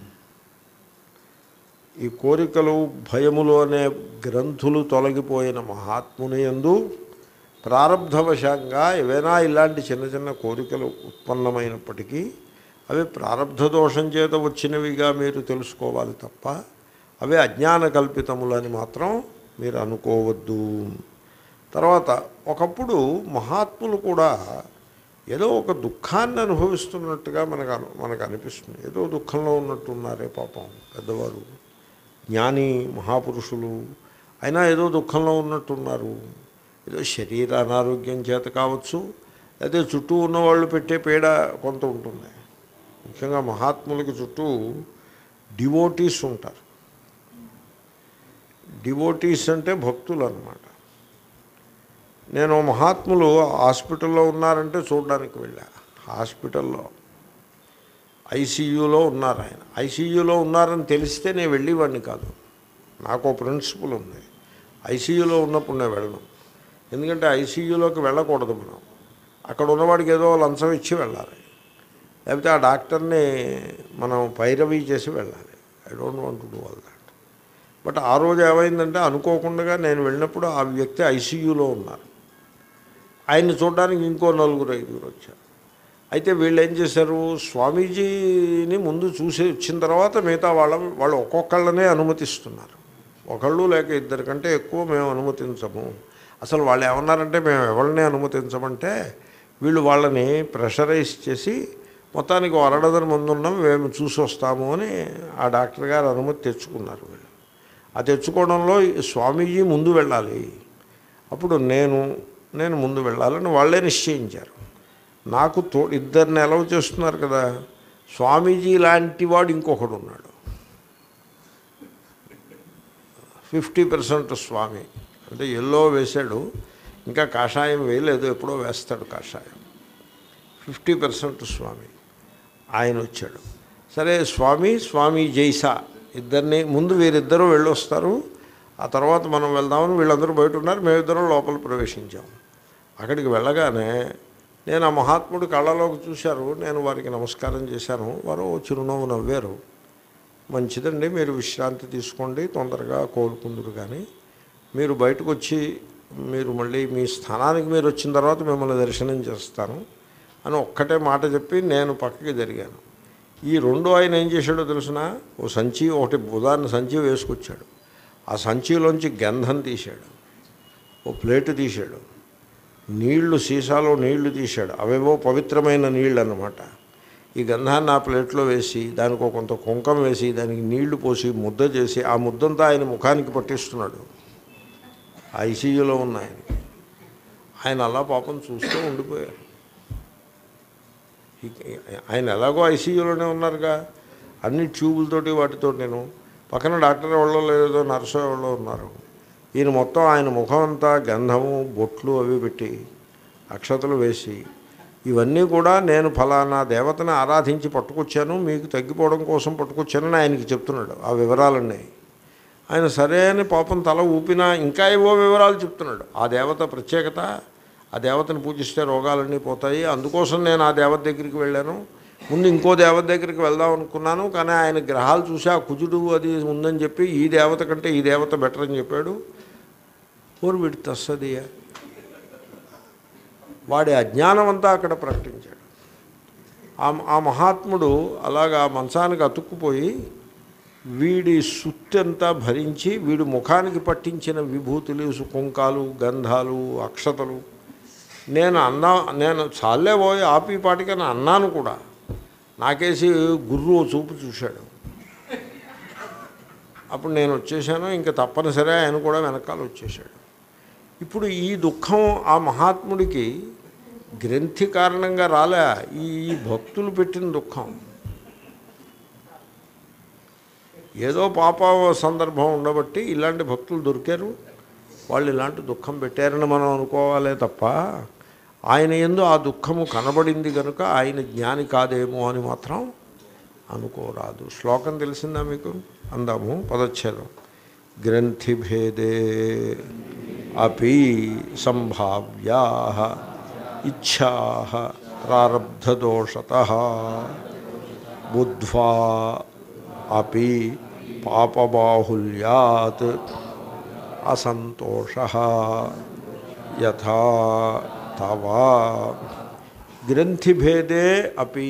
ఈ కోరికలు భయములు అనే గ్రంథులు తొలగిపోయిన మహాత్ముని యందు ప్రారబ్ధవశంగా ఏవైనా ఇలాంటి చిన్న చిన్న కోరికలు ఉత్పన్నమైనప్పటికీ అవి ప్రారబ్ధ దోషం చేత వచ్చినవిగా మీరు తెలుసుకోవాలి తప్ప అవి అజ్ఞాన కల్పితములని మాత్రం మీరు అనుకోవద్దు. తర్వాత ఒకప్పుడు మహాత్ములు కూడా ఏదో ఒక దుఃఖాన్ని అనుభవిస్తున్నట్టుగా మనకు మనకు అనిపిస్తుంది. ఏదో దుఃఖంలో ఉన్నట్టున్నారే పాపం పెద్దవారు, జ్ఞాని మహాపురుషులు అయినా ఏదో దుఃఖంలో ఉన్నట్టున్నారు. ఏదో శరీర అనారోగ్యం చేత కావచ్చు, అయితే చుట్టూ ఉన్నవాళ్ళు పెట్టే పీడ కొంత ఉంటుంది. ముఖ్యంగా మహాత్ములకి చుట్టూ డివోటీస్ ఉంటారు. డివోటీస్ అంటే భక్తులు అన్నమాట. నేను మహాత్ములు హాస్పిటల్లో ఉన్నారంటే చూడడానికి వెళ్ళా. హాస్పిటల్లో ఐసీయూలో ఉన్నారు ఆయన. ఐసీయూలో ఉన్నారని తెలిస్తే నేను వెళ్ళేవాడిని కాదు. నాకు ప్రిన్సిపల్ ఉంది, ఐసీయూలో ఉన్నప్పుడు నేను వెళ్ళను. ఎందుకంటే ఐసీయూలోకి వెళ్ళకూడదు. మనం అక్కడ ఉన్నవాడికి ఏదో లంచం ఇచ్చి వెళ్ళాలి, లేకపోతే ఆ డాక్టర్ని మనం పైరవీ చేసి వెళ్ళాలి. I don't want to do all that. But ఆ రోజు ఏమైందంటే అనుకోకుండా నేను వెళ్ళినప్పుడు ఆ వ్యక్తి ఐసీయూలో ఉన్నారు. ఆయన్ని చూడడానికి ఇంకో నలుగురు ఐదుగురు వచ్చారు. అయితే వీళ్ళు ఏం చేశారు, స్వామీజీని ముందు చూసి వచ్చిన తర్వాత మిగతా వాళ్ళ వాళ్ళు ఒక్కొక్కళ్ళనే అనుమతిస్తున్నారు. ఒకళ్ళు లేక ఇద్దరి కంటే ఎక్కువ మేము అనుమతించము. అసలు వాళ్ళు ఏమన్నారంటే మేము ఎవరిని అనుమతించమంటే వీళ్ళు వాళ్ళని ప్రెషరైజ్ చేసి మొత్తానికి అరడదని ముందు ఉన్నాం మేము చూసి వస్తాము అని ఆ డాక్టర్ గారు అనుమతి తెచ్చుకున్నారు. వీళ్ళు ఆ తెచ్చుకోవడంలో స్వామీజీ ముందు వెళ్ళాలి, అప్పుడు నేను నేను ముందు వెళ్ళాలని వాళ్ళే నిశ్చయించారు. నాకు తో ఇద్దరిని అలౌ చేస్తున్నారు కదా. స్వామీజీ లాంటి వాడు ఇంకొకడు ఉన్నాడు, ఫిఫ్టీ పర్సెంట్ స్వామి అంటే ఎల్లో వేశాడు, ఇంకా కాషాయం వేయలేదు, ఎప్పుడో వేస్తాడు కాషాయం. ఫిఫ్టీ పర్సెంట్ స్వామి ఆయన వచ్చాడు. సరే స్వామి స్వామి జైసా ఇద్దరిని ముందు వీరిద్దరూ వెళ్ళొస్తారు, ఆ తర్వాత మనం వెళ్దామని వీళ్ళందరూ బయట ఉన్నారు, మేమిద్దరం లోపల ప్రవేశించాం. అక్కడికి వెళ్ళగానే నేను ఆ మహాత్ముడి కళ్ళలోకి చూశారు. నేను వారికి నమస్కారం చేశాను. వారు చిరునవ్వు నవ్వారు. మంచిదండి, మీరు విశ్రాంతి తీసుకోండి, తొందరగా కోలుకుందురు, కానీ మీరు బయటకు వచ్చి మీరు మళ్ళీ మీ స్థానానికి మీరు వచ్చిన తర్వాత మిమ్మల్ని దర్శనం చేస్తాను అని ఒక్కటే మాట చెప్పి నేను పక్కకి జరిగాను. ఈ రెండు ఆయన ఏం చేశాడో తెలిసిన, ఓ సంచి ఒకటి ఉదాహరణ సంచి వేసుకొచ్చాడు. ఆ సంచిలోంచి గంధం తీశాడు, ఓ ప్లేటు తీశాడు, నీళ్లు సీసాలో నీళ్లు తీశాడు. అవేవో పవిత్రమైన నీళ్ళు అన్నమాట. ఈ గంధాన్ని ఆ ప్లేట్లో వేసి దానికి కొంత కుంకం వేసి దానికి నీళ్లు పోసి ముద్ద చేసి ఆ ముద్దంతా ఆయన ముఖానికి పట్టిస్తున్నాడు. ఐసీయూలో ఉన్న ఆయన ఆయన అలా పాపం చూస్తూ ఉండిపోయారు. ఆయన ఎలాగో ఐసీయూలోనే ఉన్నారుగా, అన్ని ట్యూబులతోటి వాటితో. నేను పక్కన డాక్టర్ ఎవరో లేదో నర్సు ఎవరో ఉన్నారు. ఈయన మొత్తం ఆయన ముఖం అంతా గంధము బొట్లు అవి పెట్టి అక్షతలు వేసి ఇవన్నీ కూడా నేను ఫలానా దేవతని ఆరాధించి పట్టుకొచ్చాను, మీకు తగ్గిపోవడం కోసం పట్టుకొచ్చానని ఆయనకి చెప్తున్నాడు ఆ వివరాలన్నీ. ఆయన సరే అని పాపం తల ఊపినా ఇంకా ఏవో వివరాలు చెప్తున్నాడు. ఆ దేవత ప్రత్యేకత, ఆ దేవతను పూజిస్తే రోగాలన్నీ పోతాయి, అందుకోసం నేను ఆ దేవత దగ్గరికి వెళ్ళాను. ముందు ఇంకో దేవత దగ్గరికి వెళ్దాం అనుకున్నాను, కానీ ఆయన గ్రహాలు చూసి ఆ కుజుడు అది ఉందని చెప్పి ఈ దేవత కంటే ఈ దేవత బెటర్ అని చెప్పాడు. ఓరు వీడి తస్సదియా, వాడి అజ్ఞానం అంతా అక్కడ ప్రకటించాడు. ఆ మహాత్ముడు అలాగా మంచానికి అతుక్కుపోయి వీడి సుత్తంతా భరించి వీడి ముఖానికి పట్టించిన విభూతులు కుంకాలు గంధాలు అక్షతలు నేను అన్నా నేను చాలే పోయి ఆపి పాటికని అన్నాను కూడా. నాకేసి గుర్రు చూపు చూశాడు. అప్పుడు నేను వచ్చేసాను, ఇంకా తప్పనిసరి ఆయన కూడా వెనకాల వచ్చేసాడు. ఇప్పుడు ఈ దుఃఖం ఆ మహాత్ముడికి గ్రంథి కారణంగా రాలే, ఈ భక్తులు పెట్టిన దుఃఖం. ఏదో పాప సందర్భం ఉండబట్టి ఇలాంటి భక్తులు దొరికారు, వాళ్ళు ఇలాంటి దుఃఖం పెట్టారని మనం అనుకోవాలే తప్ప ఆయన యందు ఆ దుఃఖము కనబడింది కనుక ఆయన జ్ఞాని కాదేమో అని మాత్రం అనుకోరాదు. శ్లోకం తెలిసిందా మీకు? అందాము పదచ్ఛేదం. గ్రంథిభేదే అపి సంభావ్యా ఇచ్ఛా ప్రారబ్ధదోషతః బుద్ధ్వా అపి పాపబాహుల్యాత్ అసంతోషః యథా తవా. గ్రంథిభేదే అపి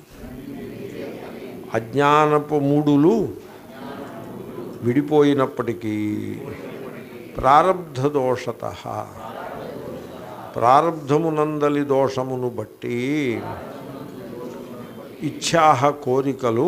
అజ్ఞానపు మూడులు విడిపోయినప్పటికీ ప్రారబ్ధదోషతః ప్రారబ్ధమునందలి దోషమును బట్టి ఇచ్ఛాహ కోరికలు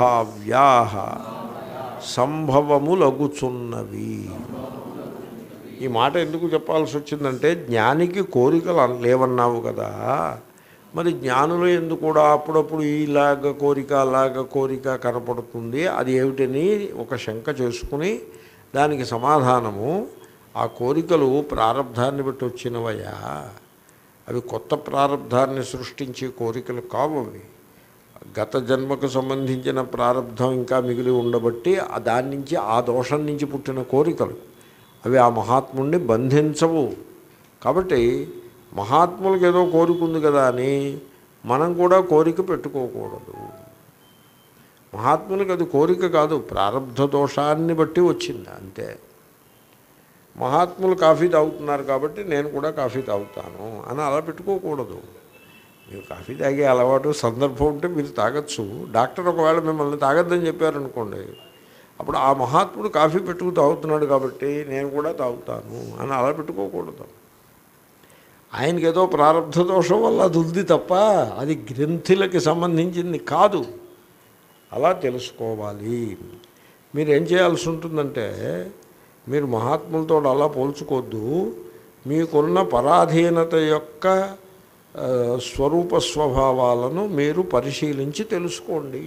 సంభావ్యా సంభవములగుచున్నవి. ఈ మాట ఎందుకు చెప్పాల్సి వచ్చిందంటే జ్ఞానికి కోరికలు అన్- లేవన్నావు కదా, మరి జ్ఞానులు ఎందుకు కూడా అప్పుడప్పుడు ఈలాగ కోరిక అలాగ కోరిక కనపడుతుంది, అది ఏమిటని ఒక శంక చేసుకుని దానికి సమాధానము ఆ కోరికలు ప్రారబ్ధాన్ని బట్టి వచ్చినవయ్యా, అవి కొత్త ప్రారబ్ధాన్ని సృష్టించే కోరికలు కావు. అవి గత జన్మకు సంబంధించిన ప్రారబ్ధం ఇంకా మిగిలి ఉండబట్టి ఆ దాని నుంచి ఆ దోషం నుంచి పుట్టిన కోరికలు అవి ఆ మహాత్ముడిని బంధించవు. కాబట్టి మహాత్ములకు ఏదో కోరిక ఉంది కదా అని మనం కూడా కోరిక పెట్టుకోకూడదు. మహాత్ములకు అది కోరిక కాదు, ప్రారబ్ధ దోషాన్ని బట్టి వచ్చింది అంతే. మహాత్ములు కాఫీ తాగుతున్నారు కాబట్టి నేను కూడా కాఫీ తాగుతాను అని అలా పెట్టుకోకూడదు. మీరు కాఫీ తాగే అలవాటు సందర్భం ఉంటే మీరు తాగొచ్చు. డాక్టర్ ఒకవేళ మిమ్మల్ని తాగొద్దని చెప్పారనుకోండి, అప్పుడు ఆ మహాత్ముడు కాఫీ పెట్టుకు తాగుతున్నాడు కాబట్టి నేను కూడా తాగుతాను అని అలా పెట్టుకోకూడదు. ఆయనకి ఏదో ప్రారబ్ధ దోషం వల్ల అది ఉంది తప్ప అది గ్రంథులకి సంబంధించింది కాదు. అలా తెలుసుకోవాలి. మీరు ఏం చేయాల్సి ఉంటుందంటే, మీరు మహాత్ములతో అలా పోల్చుకోవద్దు. మీకున్న పరాధీనత యొక్క స్వరూప స్వభావాలను మీరు పరిశీలించి తెలుసుకోండి.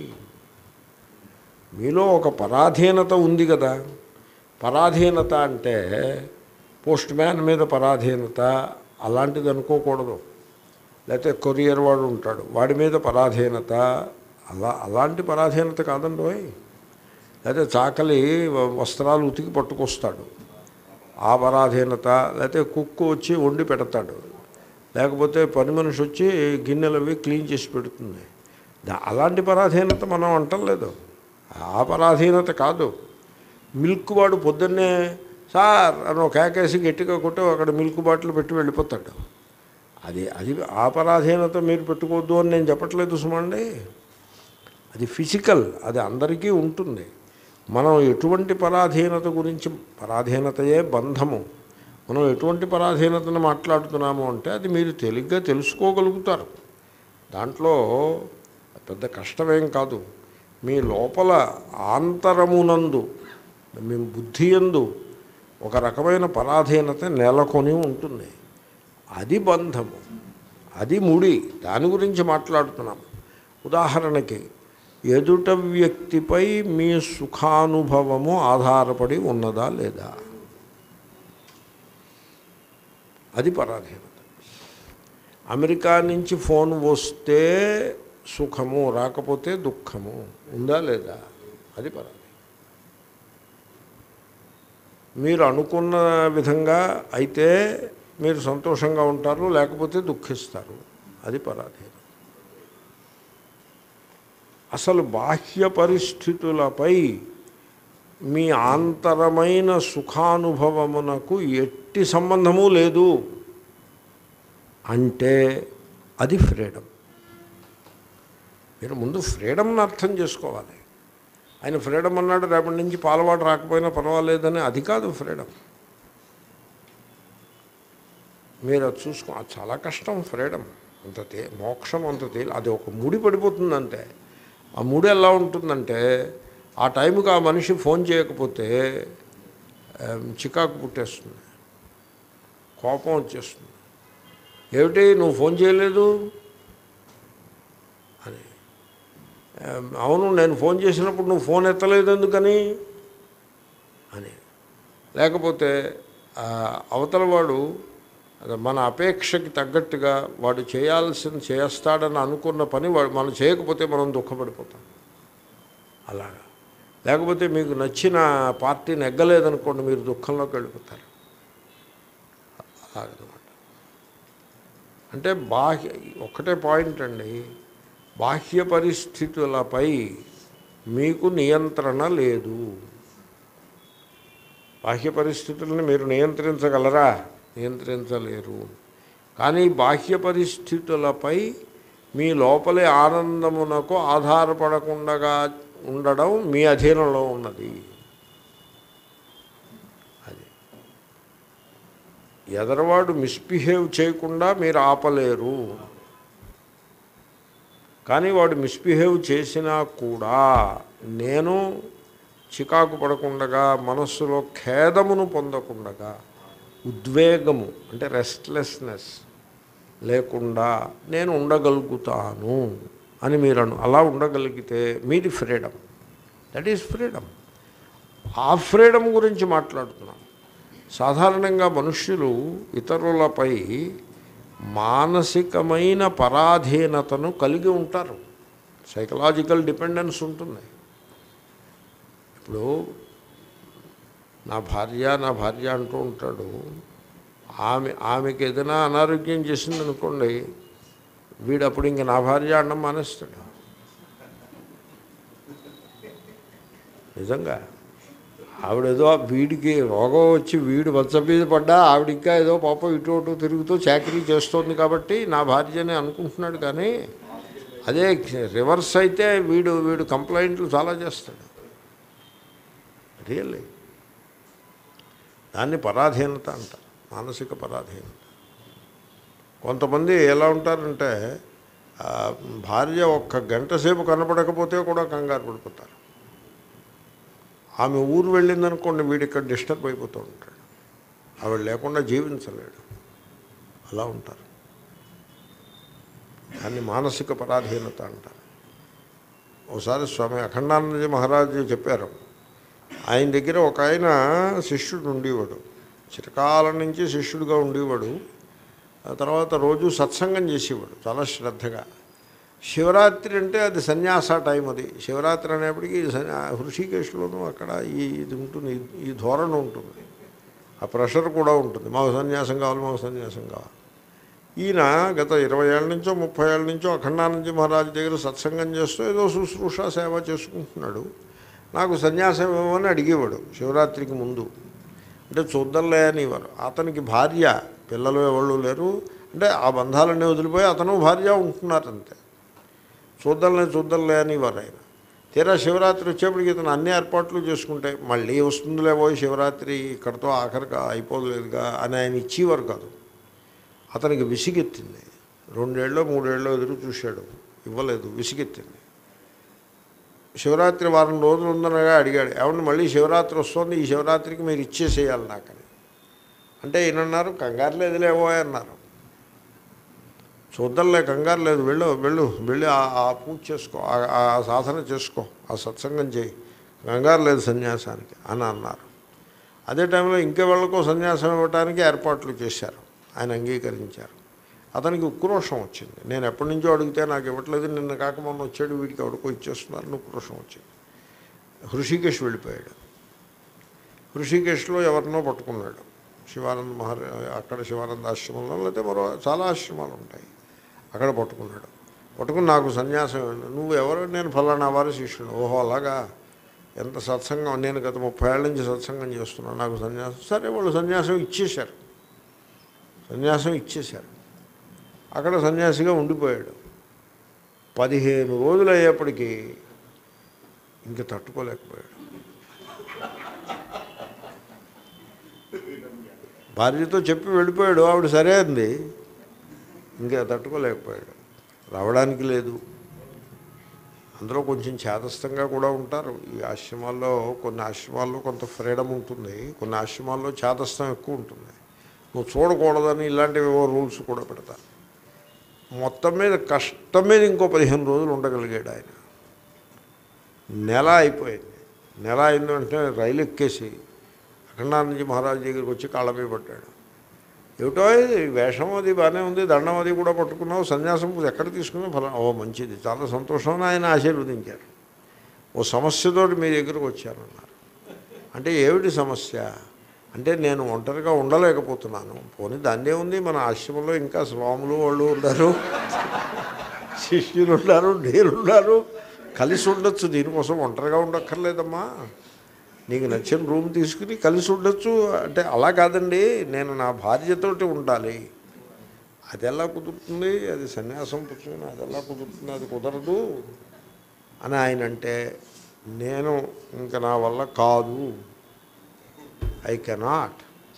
మీలో ఒక పరాధీనత ఉంది కదా. పరాధీనత అంటే పోస్ట్ మ్యాన్ మీద పరాధీనత అలాంటిది అనుకోకూడదు. లేకపోతే కొరియర్ వాడు ఉంటాడు, వాడి మీద పరాధీనత అలా అలాంటి పరాధీనత కాదండి. లేకపోతే చాకలి వస్త్రాలు ఉతికి పట్టుకొస్తాడు, ఆ పరాధీనత. లేకపోతే కుక్కు వచ్చి వండి పెడతాడు, లేకపోతే పని మనిషి వచ్చి గిన్నెలవి క్లీన్ చేసి పెడుతుంది. అలాంటి పరాధీనత మనం అంటలేదు, ఆ పరాధీనత కాదు. మిల్క్ వాడు పొద్దున్నే సార్ అని ఒక కేకేసి గట్టిగా కొట్టి అక్కడ మిల్క్ బాటిల్ పెట్టి వెళ్ళిపోతాడు. అది అది ఆ పరాధీనత మీరు పెట్టుకోవద్దు అని నేను చెప్పట్లేదు సుమండి. అది ఫిజికల్, అది అందరికీ ఉంటుంది. మనం ఎటువంటి పరాధీనత గురించి, పరాధీనతయే బంధము, మనం ఎటువంటి పరాధీనతను మాట్లాడుతున్నాము అంటే అది మీరు తేలిగ్గా తెలుసుకోగలుగుతారు. దాంట్లో పెద్ద కష్టమేం కాదు. మీ లోపల ఆంతరమునందు మీ బుద్ధి యందు ఒక రకమైన పరాధీనత నెలకొని ఉంటుంది. అది బంధము, అది ముడి. దాని గురించి మాట్లాడుతున్నాము. ఉదాహరణకి ఎదుట వ్యక్తిపై మీ సుఖానుభవము ఆధారపడి ఉన్నదా లేదా, అది పరాధీనత. అమెరికా నుంచి ఫోన్ వస్తే సుఖము, రాకపోతే దుఃఖము ఉందా లేదా, అది పరాధీనత. మీరు అనుకున్న విధంగా అయితే మీరు సంతోషంగా ఉంటారు, లేకపోతే దుఃఖిస్తారు, అది పరాధీనత. అసలు బాహ్య పరిస్థితులపై మీ ఆంతరమైన సుఖానుభవమునకు ఎట్టి సంబంధము లేదు అంటే అది ఫ్రీడమ్. మీరు ముందు ఫ్రీడమ్ని అర్థం చేసుకోవాలి. ఆయన ఫ్రీడమ్ అన్నాడు, రేపటి నుంచి పాలవాడు రాకపోయినా పర్వాలేదని, అది కాదు ఫ్రీడమ్. మీరు అది చూసుకో, అది చాలా కష్టం. ఫ్రీడమ్ అంత తే మోక్షం అంత తే అది ఒక ముడి పడిపోతుందంటే. ఆ ముడి ఎలా ఉంటుందంటే, ఆ టైంకి ఆ మనిషి ఫోన్ చేయకపోతే చికాకు పుట్టేస్తుంది, కోపం వచ్చేస్తుంది. ఏమిటి నువ్వు ఫోన్ చేయలేదు అని. అవును, నేను ఫోన్ చేసినప్పుడు నువ్వు ఫోన్ ఎత్తలేదు ఎందుకని అని. లేకపోతే అవతల వాడు మన అపేక్షకి తగ్గట్టుగా వాడు చేయాల్సింది చేస్తాడని అనుకున్న పని వాడు మనం చేయకపోతే మనం దుఃఖపడిపోతాం. అలాగా. లేకపోతే మీకు నచ్చిన పార్టీ నెగ్గలేదనుకోండి, మీరు దుఃఖంలోకి వెళ్ళిపోతారు. అలాగనమాట. అంటే బాహ్య ఒక్కటే పాయింట్ అండి, బాహ్య పరిస్థితులపై మీకు నియంత్రణ లేదు. బాహ్య పరిస్థితులను మీరు నియంత్రించగలరా? నియంత్రించలేరు. కానీ బాహ్య పరిస్థితులపై మీ లోపలి ఆనందమునకు ఆధారపడకుండా ఉండడం మీ అధీనంలో ఉన్నది. అది ఎదరవాడు మిస్బిహేవ్ చేయకుండా మీరు ఆపలేరు. కానీ వాడు మిస్బిహేవ్ చేసినా కూడా నేను చికాకు పడకుండగా, మనస్సులో ఖేదమును పొందకుండగా ఉద్వేగము అంటే రెస్ట్లెస్నెస్ లేకుండా నేను ఉండగలుగుతాను అని మీరు అను అలా ఉండగలిగితే మీది ఫ్రీడమ్. That is freedom. ఆ ఫ్రీడమ్ గురించి మాట్లాడుతున్నాం. సాధారణంగా మనుష్యులు ఇతరులపై మానసికమైన పరాధీనతను కలిగి ఉంటారు. సైకలాజికల్ డిపెండెన్స్ ఉంటుంది. ఇప్పుడు నా భార్య నా భార్య అంటూ ఉంటాడు. ఆమె ఆమెకి ఏదైనా అనారోగ్యం చేసింది అనుకోండి, వీడు అప్పుడు ఇంక నా భార్య అన్నం మానేస్తాడు. నిజంగా ఆవిడేదో వీడికి రోగం వచ్చి వీడు మంచ మీద పడ్డా ఆవిడ ఇంకా ఏదో పాపం ఇటు అటు తిరుగుతూ చాకరీ చేస్తోంది కాబట్టి నా భార్యనే అనుకుంటున్నాడు. కానీ అదే రివర్స్ అయితే వీడు వీడు కంప్లైంట్లు చాలా చేస్తాడు. రియల్లీ దాన్ని పరాధీనత అంటారు, మానసిక పరాధీనత. కొంతమంది ఎలా ఉంటారంటే భార్య ఒక్క గంట సేపు కనపడకపోతే కూడా కంగారు పడిపోతారు. ఆమె ఊరు వెళ్ళిందనుకోండి, వీడు ఇక్కడ డిస్టర్బ్ అయిపోతూ ఉంటాడు. ఆవిడ లేకుండా జీవించలేడు. అలా ఉంటారు. దాన్ని మానసిక పరాధీనత అంటారు. ఒకసారి స్వామి అఖండానందజీ మహారాజు చెప్పారు, ఆయన దగ్గర ఒక ఆయన శిష్యుడు ఉండేవాడు. చిరకాలం నుంచి శిష్యుడిగా ఉండేవాడు. ఆ తర్వాత రోజు సత్సంగం చేసేవాడు చాలా శ్రద్ధగా. శివరాత్రి అంటే అది సన్యాస టైం. అది శివరాత్రి అనేప్పటికీ హృషికేశ్లోనూ అక్కడ ఈ ఇది ఉంటుంది, ఈ ధోరణి ఉంటుంది, ఆ ప్రెషర్ కూడా ఉంటుంది. మాకు సన్యాసం కావాలి, మాకు సన్యాసం కావాలి. ఈయన గత ఇరవై ఏళ్ళ నుంచో ముప్పై ఏళ్ళ నుంచో అఖండానందజీ మహారాజు దగ్గర సత్సంగం చేస్తూ ఏదో శుశ్రూష సేవ చేసుకుంటున్నాడు. నాకు సన్యాసం ఏమని అడిగేవాడు శివరాత్రికి ముందు. అంటే చూద్దాంలే అనేవారు. అతనికి భార్య పిల్లలు ఎవరు లేరు. అంటే ఆ బంధాలన్నీ వదిలిపోయి అతను భార్య ఉంటున్నారంతే. చూద్దాంలే చూద్దాంలే అనేవారు ఆయన. తీరా శివరాత్రి వచ్చేప్పటికి ఇతను అన్ని ఏర్పాట్లు చేసుకుంటే మళ్ళీ వస్తుందిలే పోయి శివరాత్రి ఇక్కడితో ఆఖరిగా అయిపోలేదుగా అని ఆయన ఇచ్చేవారు కాదు. అతనికి విసిగెత్తింది. రెండేళ్ళు మూడేళ్ళు ఎదురు చూశాడు, ఇవ్వలేదు, విసిగెత్తింది. శివరాత్రి వారం రోజులు ఉందనగా అడిగాడు, ఏమన్నా మళ్ళీ శివరాత్రి వస్తుంది, ఈ శివరాత్రికి మీరు ఇచ్చేసేయాలి నాకని. అంటే ఈయనన్నారు, కంగారు లేదులేవో అన్నారు. చూద్దాంలే, కంగారు లేదు, వెళ్ళు వెళ్ళు వెళ్ళి ఆ పూజ చేసుకో, ఆ సాధన చేసుకో, ఆ సత్సంగం చేయి, కంగారు లేదు సన్యాసానికి అని అన్నారు. అదే టైంలో ఇంకే వాళ్ళకో సన్యాసం ఇవ్వడానికి ఏర్పాట్లు చేశారు. ఆయన అంగీకరించారు. అతనికి ఉక్రోషం వచ్చింది. నేను ఎప్పటి నుంచో అడిగితే నాకు ఇవ్వట్లేదు, నిన్న కాక మొన్న వచ్చాడు, వీడికి ఎవరికో ఇచ్చేస్తున్నారని ఉక్రోషం వచ్చింది. హృషికేశ్ వెళ్ళిపోయాడు. హృషికేశ్లో ఎవరినో పట్టుకున్నాడు. శివానంద మహారా అక్కడ శివానంద ఆశ్రమంలో, లేకపోతే మరో చాలా ఆశ్రమాలు ఉంటాయి, అక్కడ పట్టుకున్నాడు. పట్టుకుని నాకు సన్యాసం, నువ్వు ఎవరు? నేను ఫలానా వారి శిష్యుడు. ఓహో అలాగా, ఎంత సత్సంగం, నేను గత ముప్పై ఏళ్ళ నుంచి సత్సంగం చేస్తున్నాను, నాకు సన్యాసం. సరే, వాళ్ళు సన్యాసం ఇచ్చేశారు. సన్యాసం ఇచ్చేశారు. అక్కడ సన్యాసిగా ఉండిపోయాడు. పదిహేను రోజులు అయ్యేప్పటికీ ఇంక తట్టుకోలేకపోయాడు. భార్యతో చెప్పి వెళ్ళిపోయాడు. ఆవిడ సరే అంది, ఇంకా తట్టుకోలేకపోయాడు. రావడానికి లేదు. అందులో కొంచెం చేతస్థంగా కూడా ఉంటారు ఈ ఆశ్రమాల్లో. కొన్ని ఆశ్రమాల్లో కొంత ఫ్రీడమ్ ఉంటుంది, కొన్ని ఆశ్రమాల్లో చేతస్థం ఎక్కువ ఉంటుంది. నువ్వు చూడకూడదని ఇలాంటివేవో రూల్స్ కూడా పెడతారు. మొత్తం మీద కష్టం మీద ఇంకో పదిహేను రోజులు ఉండగలిగాడు ఆయన. నెల అయిపోయింది. నెల అయిందంటే రైలు ఎక్కేసి అఖండానందజీ మహారాజు దగ్గరికి వచ్చి కాళ్ళ మీద పడ్డాడు. ఏమిటో వేషం అది బాగానే ఉంది, దండం అది కూడా పట్టుకున్నావు, సన్యాసం ఎక్కడ తీసుకున్నావు ఫలా. ఓ మంచిది, చాలా సంతోషం అని ఆయన ఆశీర్వదించారు. ఓ సమస్యతో మీ దగ్గరకు వచ్చానన్నారు. అంటే ఏమిటి సమస్య అంటే, నేను ఒంటరిగా ఉండలేకపోతున్నాను. పోనీ దాన్నే ఉంది, మన ఆశ్రమంలో ఇంకా స్వాములు వాళ్ళు ఉన్నారు, శిష్యులు ఉన్నారు, నేనున్నారు, కలిసి ఉండొచ్చు. దీనికోసం ఒంటరిగా ఉండక్కర్లేదమ్మా, నీకు నచ్చిన రూమ్ తీసుకుని కలిసి ఉండొచ్చు. అంటే అలా కాదండి, నేను నా భార్యతోటి ఉండాలి. అది ఎలా కుదురుతుంది, అది సన్యాసం పుచ్చుకుని అది ఎలా కుదురుతుంది, అది కుదరదు అని ఆయన అంటే, నేను ఇంకా నా వల్ల కాదు, ఐ కెనాట్.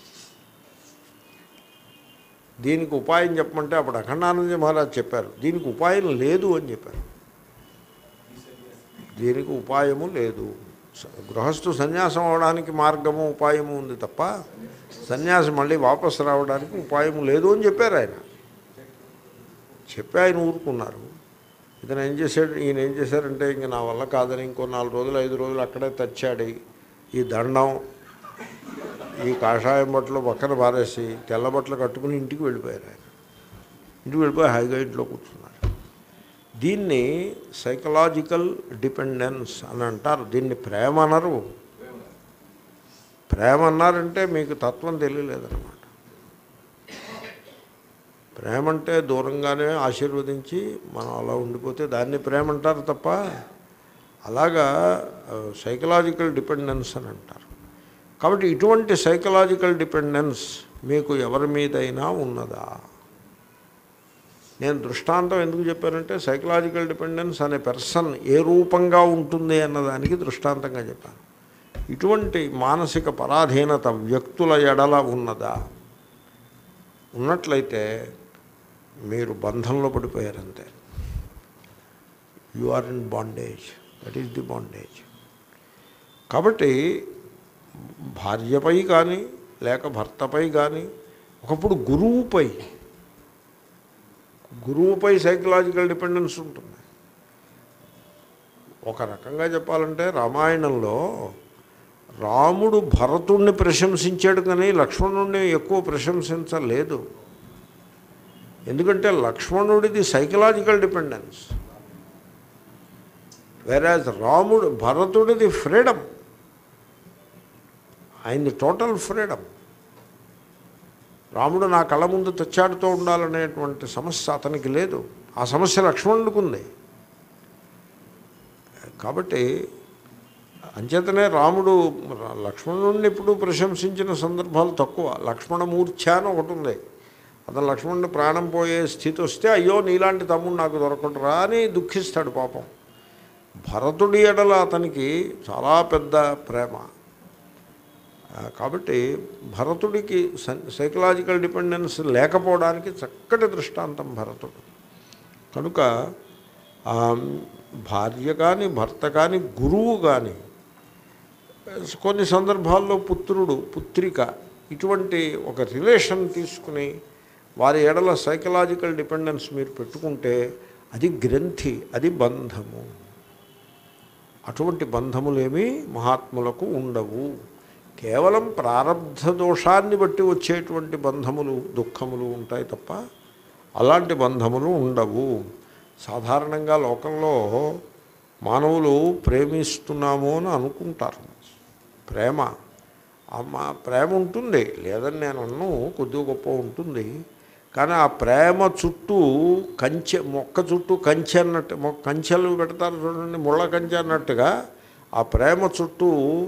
దీనికి ఉపాయం చెప్పమంటే అప్పుడు అఖండానందజీ మహారాజ్ చెప్పారు, దీనికి ఉపాయం లేదు అని చెప్పారు. దీనికి ఉపాయము లేదు. గృహస్థు సన్యాసం అవడానికి మార్గము ఉపాయము ఉంది తప్ప సన్యాసం మళ్ళీ వాపసు రావడానికి ఉపాయం లేదు అని చెప్పారు ఆయన. చెప్పి ఆయన ఊరుకున్నారు. ఇతను ఏం చేశాడు, ఈయన ఏం చేశారంటే ఇంక నా వల్ల కాదని ఇంకో నాలుగు రోజులు ఐదు రోజులు అక్కడే తెచ్చాడు. ఈ దండం ఈ కాషాయం బట్టలు పక్కన పారేసి తెల్ల బట్టలు కట్టుకుని ఇంటికి వెళ్ళిపోయారు. ఆయన ఇంటికి వెళ్ళిపోయి హాయిగా ఇంట్లో కూర్చున్నారు. దీన్ని సైకలాజికల్ డిపెండెన్స్ అని అంటారు. దీన్ని ప్రేమ అనరు. ప్రేమ అన్నారంటే మీకు తత్వం తెలియలేదన్నమాట. ప్రేమ అంటే దూరంగానే ఆశీర్వదించి మనం అలా ఉండిపోతే దాన్ని ప్రేమ అంటారు తప్ప అలాగా సైకలాజికల్ డిపెండెన్స్ అని అంటారు. కాబట్టి ఇటువంటి సైకలాజికల్ డిపెండెన్స్ మీకు ఎవరి మీదైనా ఉన్నదా? నేను దృష్టాంతం ఎందుకు చెప్పానంటే సైకలాజికల్ డిపెండెన్స్ అనే పర్సన్ ఏ రూపంగా ఉంటుంది అన్నదానికి దృష్టాంతంగా చెప్పాను. ఇటువంటి మానసిక పరాధీనత వ్యక్తుల ఎడల ఉన్నదా? ఉన్నట్లయితే మీరు బంధంలో పడిపోయారంతే. You are in bondage. That is the bondage. కాబట్టి భార్యపై కానీ లేక భర్తపై కానీ ఒకప్పుడు గురువుపై గురువుపై సైకలాజికల్ డిపెండెన్స్ ఉంటుంది. ఒక రకంగా చెప్పాలంటే రామాయణంలో రాముడు భరతుడిని ప్రశంసించాడు కానీ లక్ష్మణుడిని ఎక్కువ ప్రశంసించలేదు. ఎందుకంటే లక్ష్మణుడిది సైకలాజికల్ డిపెండెన్స్, వేరాజ్ రాముడు భరతుడిది ఫ్రీడమ్, ఆయనది టోటల్ ఫ్రీడమ్. రాముడు నా కళ్ళ ముందు తెచ్చాడుతూ ఉండాలనేటువంటి సమస్య అతనికి లేదు. ఆ సమస్య లక్ష్మణుడికి ఉంది. కాబట్టి అంచేతనే రాముడు లక్ష్మణుడిని ఎప్పుడు ప్రశంసించిన సందర్భాలు తక్కువ. లక్ష్మణమూర్ఛ అని ఒకటి ఉంది. అతను లక్ష్మణుడు ప్రాణం పోయే స్థితి వస్తే అయ్యో నీలాంటి తమ్ముడు నాకు దొరకటరా అని దుఃఖిస్తాడు పాపం. భరతుడి ఎడల అతనికి చాలా పెద్ద ప్రేమ. కాబట్టి భరతుడికి సైకలాజికల్ డిపెండెన్స్ లేకపోవడానికి చక్కటి దృష్టాంతం భరతుడు. కనుక భార్య కానీ భర్త కానీ గురువు కానీ కొన్ని సందర్భాల్లో పుత్రుడు పుత్రిక ఇటువంటి ఒక రిలేషన్ తీసుకుని వారి ఎడల సైకలాజికల్ డిపెండెన్స్ మీరు పెట్టుకుంటే అది గ్రంథి, అది బంధము. అటువంటి బంధములేమీ మహాత్ములకు ఉండవు. కేవలం ప్రారబ్ధ దోషాన్ని బట్టి వచ్చేటువంటి బంధములు దుఃఖములు ఉంటాయి తప్ప అలాంటి బంధములు ఉండవు. సాధారణంగా లోకంలో మానవులు ప్రేమిస్తున్నాము అని అనుకుంటారు. ప్రేమ మా ప్రేమ ఉంటుంది లేదని నేను అన్ను, కొద్దిగా గొప్ప ఉంటుంది. కానీ ఆ ప్రేమ చుట్టూ కంచె మొక్క చుట్టూ కంచె అన్నట్టు మొక్క కంచెలు పెడతారు చూడండి, ముళ్ళ కంచె అన్నట్టుగా ఆ ప్రేమ చుట్టూ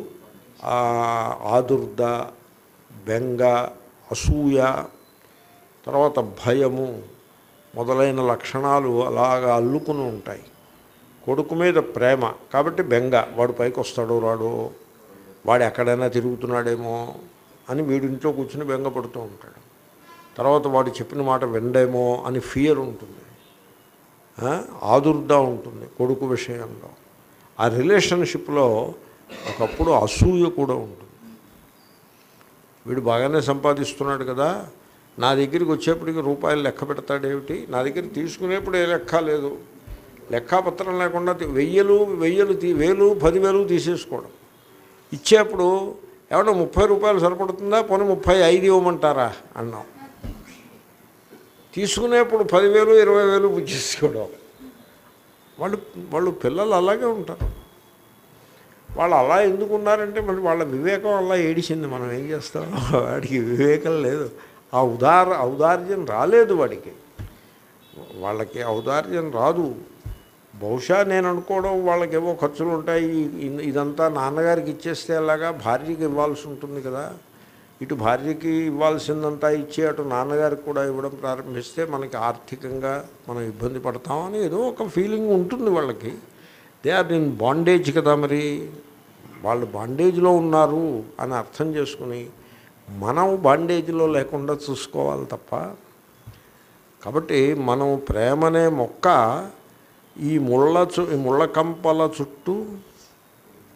ఆదుర్ద, బెంగ, అసూయ, తర్వాత భయము మొదలైన లక్షణాలు అలాగా అల్లుకుని ఉంటాయి. కొడుకు మీద ప్రేమ కాబట్టి బెంగ, వాడు పైకి వస్తాడో రాడో, వాడు ఎక్కడైనా తిరుగుతున్నాడేమో అని వీడింట్లో కూర్చుని బెంగ పడుతూ ఉంటాడు. తర్వాత వాడు చెప్పిన మాట వినడేమో అని ఫియర్ ఉంటుంది, ఆదుర్ద ఉంటుంది కొడుకు విషయంలో. ఆ రిలేషన్షిప్లో ఒకప్పుడు అసూయ కూడా ఉంటుంది. వీడు బాగానే సంపాదిస్తున్నాడు కదా, నా దగ్గరికి వచ్చేప్పటికి రూపాయలు లెక్క పెడతాడేమిటి, నా దగ్గర తీసుకునేప్పుడు ఏ లెక్క లేదు, లెక్కాపత్రం లేకుండా వెయ్యలు వెయ్యలు తీ వేలు పదివేలు తీసేసుకోవడం. ఇచ్చేప్పుడు ఏమన్నా ముప్పై రూపాయలు సరిపడుతుందా, పోనీ ముప్పై ఐదు ఇవ్వమంటారా అన్నాం. తీసుకునేప్పుడు పదివేలు ఇరవై వేలు పుచ్చేసుకోవడం. వాళ్ళు వాళ్ళు పిల్లలు అలాగే ఉంటారు. వాళ్ళు అలా ఎందుకు ఉన్నారంటే మరి వాళ్ళ వివేకం అలా ఏడిచింది. మనం ఏం చేస్తాం, వాడికి వివేకం లేదు, ఆ ఉదార ఔదార్యం రాలేదు వాడికి, వాళ్ళకి ఔదార్యం రాదు. బహుశా నేను అనుకోవడం వాళ్ళకేవో ఖర్చులు ఉంటాయి, ఇదంతా నాన్నగారికి ఇచ్చేస్తే అలాగా భార్యకి ఇవ్వాల్సి ఉంటుంది కదా, ఇటు భార్యకి ఇవ్వాల్సిందంతా ఇచ్చి అటు నాన్నగారికి కూడా ఇవ్వడం ప్రారంభిస్తే మనకి ఆర్థికంగా మనం ఇబ్బంది పడతామని ఏదో ఒక ఫీలింగ్ ఉంటుంది వాళ్ళకి. దే ఆర్ ఇన్ బాండేజ్ కదా, మరి వాళ్ళు బాండేజ్లో ఉన్నారు అని అర్థం చేసుకుని మనం బాండేజ్లో లేకుండా చూసుకోవాలి తప్ప. కాబట్టి మనం ప్రేమనే మొక్క ఈ ముళ్ళ చు ఈ ముళ్ళ కంపల చుట్టూ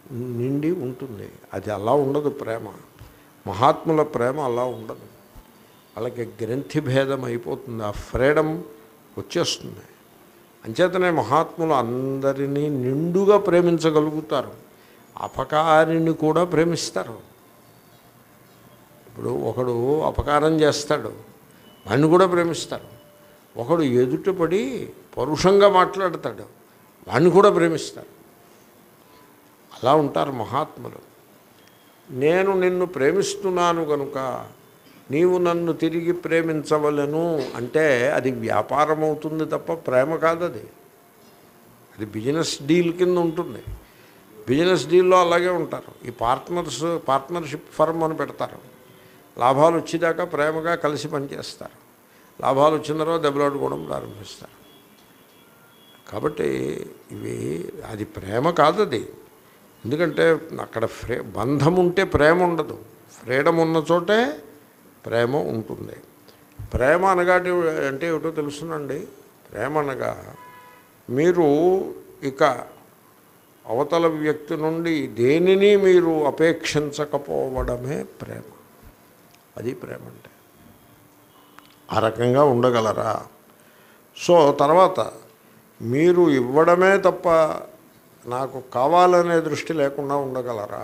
నిండి ఉంటుంది. అది అలా ఉండదు ప్రేమ. మహాత్ముల ప్రేమ అలా ఉండదు. వాళ్ళకి గ్రంథి భేదం అయిపోతుంది, ఆ ఫ్రీడమ్ వచ్చేస్తుంది. అంచేతనే మహాత్ములు అందరినీ నిండుగా ప్రేమించగలుగుతారు, అపకారిని కూడా ప్రేమిస్తారు. ఇప్పుడు ఒకడు అపకారం చేస్తాడు, వాడిని కూడా ప్రేమిస్తారు. ఒకడు ఎదుటపడి పరుషంగా మాట్లాడతాడు, వాడిని కూడా ప్రేమిస్తారు. అలా ఉంటారు మహాత్ములు. నేను నిన్ను ప్రేమిస్తున్నాను కనుక నీవు నన్ను తిరిగి ప్రేమించవలను అంటే అది వ్యాపారం అవుతుంది తప్ప ప్రేమ కాదు. అది అది బిజినెస్ డీల్ కింద ఉంటుంది. బిజినెస్ డీల్లో అలాగే ఉంటారు. ఈ పార్ట్నర్స్ పార్ట్నర్షిప్ ఫర్మ్ అని పెడతారు. లాభాలు వచ్చేదాకా ప్రేమగా కలిసి పనిచేస్తారు. లాభాలు వచ్చిన తర్వాత దెబ్బలాడుకోవడం ప్రారంభిస్తారు. కాబట్టి ఇవి అది ప్రేమ కాదు. అది ఎందుకంటే అక్కడ ఫ్రే బంధం ఉంటే ప్రేమ ఉండదు. ఫ్రీడమ్ ఉన్న చోటే ప్రేమ ఉంటుంది. ప్రేమ అనగా అంటే ఏమిటో తెలుసునండి. ప్రేమ అనగా మీరు ఇక అవతల వ్యక్తి నుండి దేనిని మీరు అపేక్షించకపోవడమే ప్రేమ. అది ప్రేమ అంటే. ఆ రకంగా ఉండగలరా? సో తర్వాత మీరు ఇవ్వడమే తప్ప నాకు కావాలనే దృష్టి లేకుండా ఉండగలరా?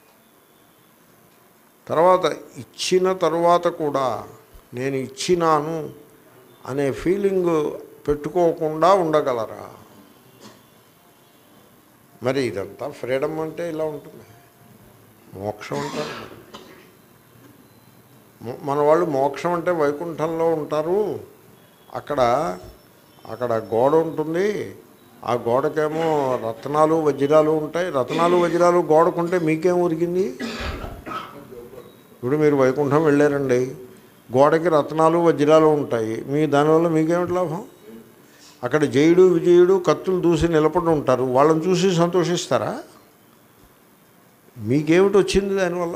తర్వాత ఇచ్చిన తరువాత కూడా నేను ఇచ్చినాను అనే ఫీలింగ్ పెట్టుకోకుండా ఉండగలరా? మరి ఇదంతా ఫ్రీడమ్ అంటే ఇలా ఉంటుంది. మోక్షం అంటారు. మన వాళ్ళు మోక్షం అంటే వైకుంఠంలో ఉంటారు, అక్కడ అక్కడ గోడ ఉంటుంది, ఆ గోడకేమో రత్నాలు వజ్రాలు ఉంటాయి. రత్నాలు వజ్రాలు గోడకుంటే మీకేం ఉరికింది? ఇప్పుడు మీరు వైకుంఠం వెళ్ళారండి, గోడకి రత్నాలు వజ్రాలు ఉంటాయి, మీ దానివల్ల మీకేమిటి లాభం? అక్కడ జయుడు విజయుడు కత్తులు దూసి నిలబడి ఉంటారు, వాళ్ళని చూసి సంతోషిస్తారా? మీకేమిటి వచ్చింది దానివల్ల?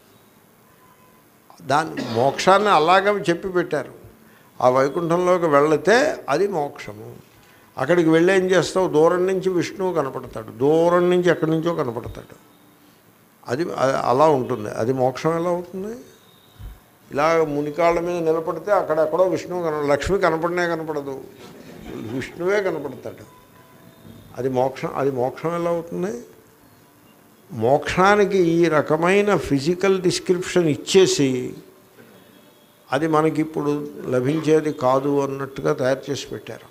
దాని మోక్షాన్ని అలాగే చెప్పి పెట్టారు. ఆ వైకుంఠంలోకి వెళితే అది మోక్షము. అక్కడికి వెళ్ళి ఏం చేస్తావు? దూరం నుంచి విష్ణువు కనపడతాడు, దూరం నుంచి ఎక్కడి నుంచో కనపడతాడు. అది అలా ఉంటుంది. అది మోక్షం ఎలా అవుతుంది? ఇలా మునికాళ్ళ మీద నిలబడితే అక్కడెక్కడో విష్ణువు కన లక్ష్మి కనపడనే కనపడదు, విష్ణువే కనపడతాడు. అది మోక్షం. అది మోక్షం ఎలా అవుతుంది? మోక్షానికి ఈ రకమైన ఫిజికల్ డిస్క్రిప్షన్ ఇచ్చేసి అది మనకి ఇప్పుడు లభించేది కాదు అన్నట్టుగా తయారు చేసి పెట్టారు.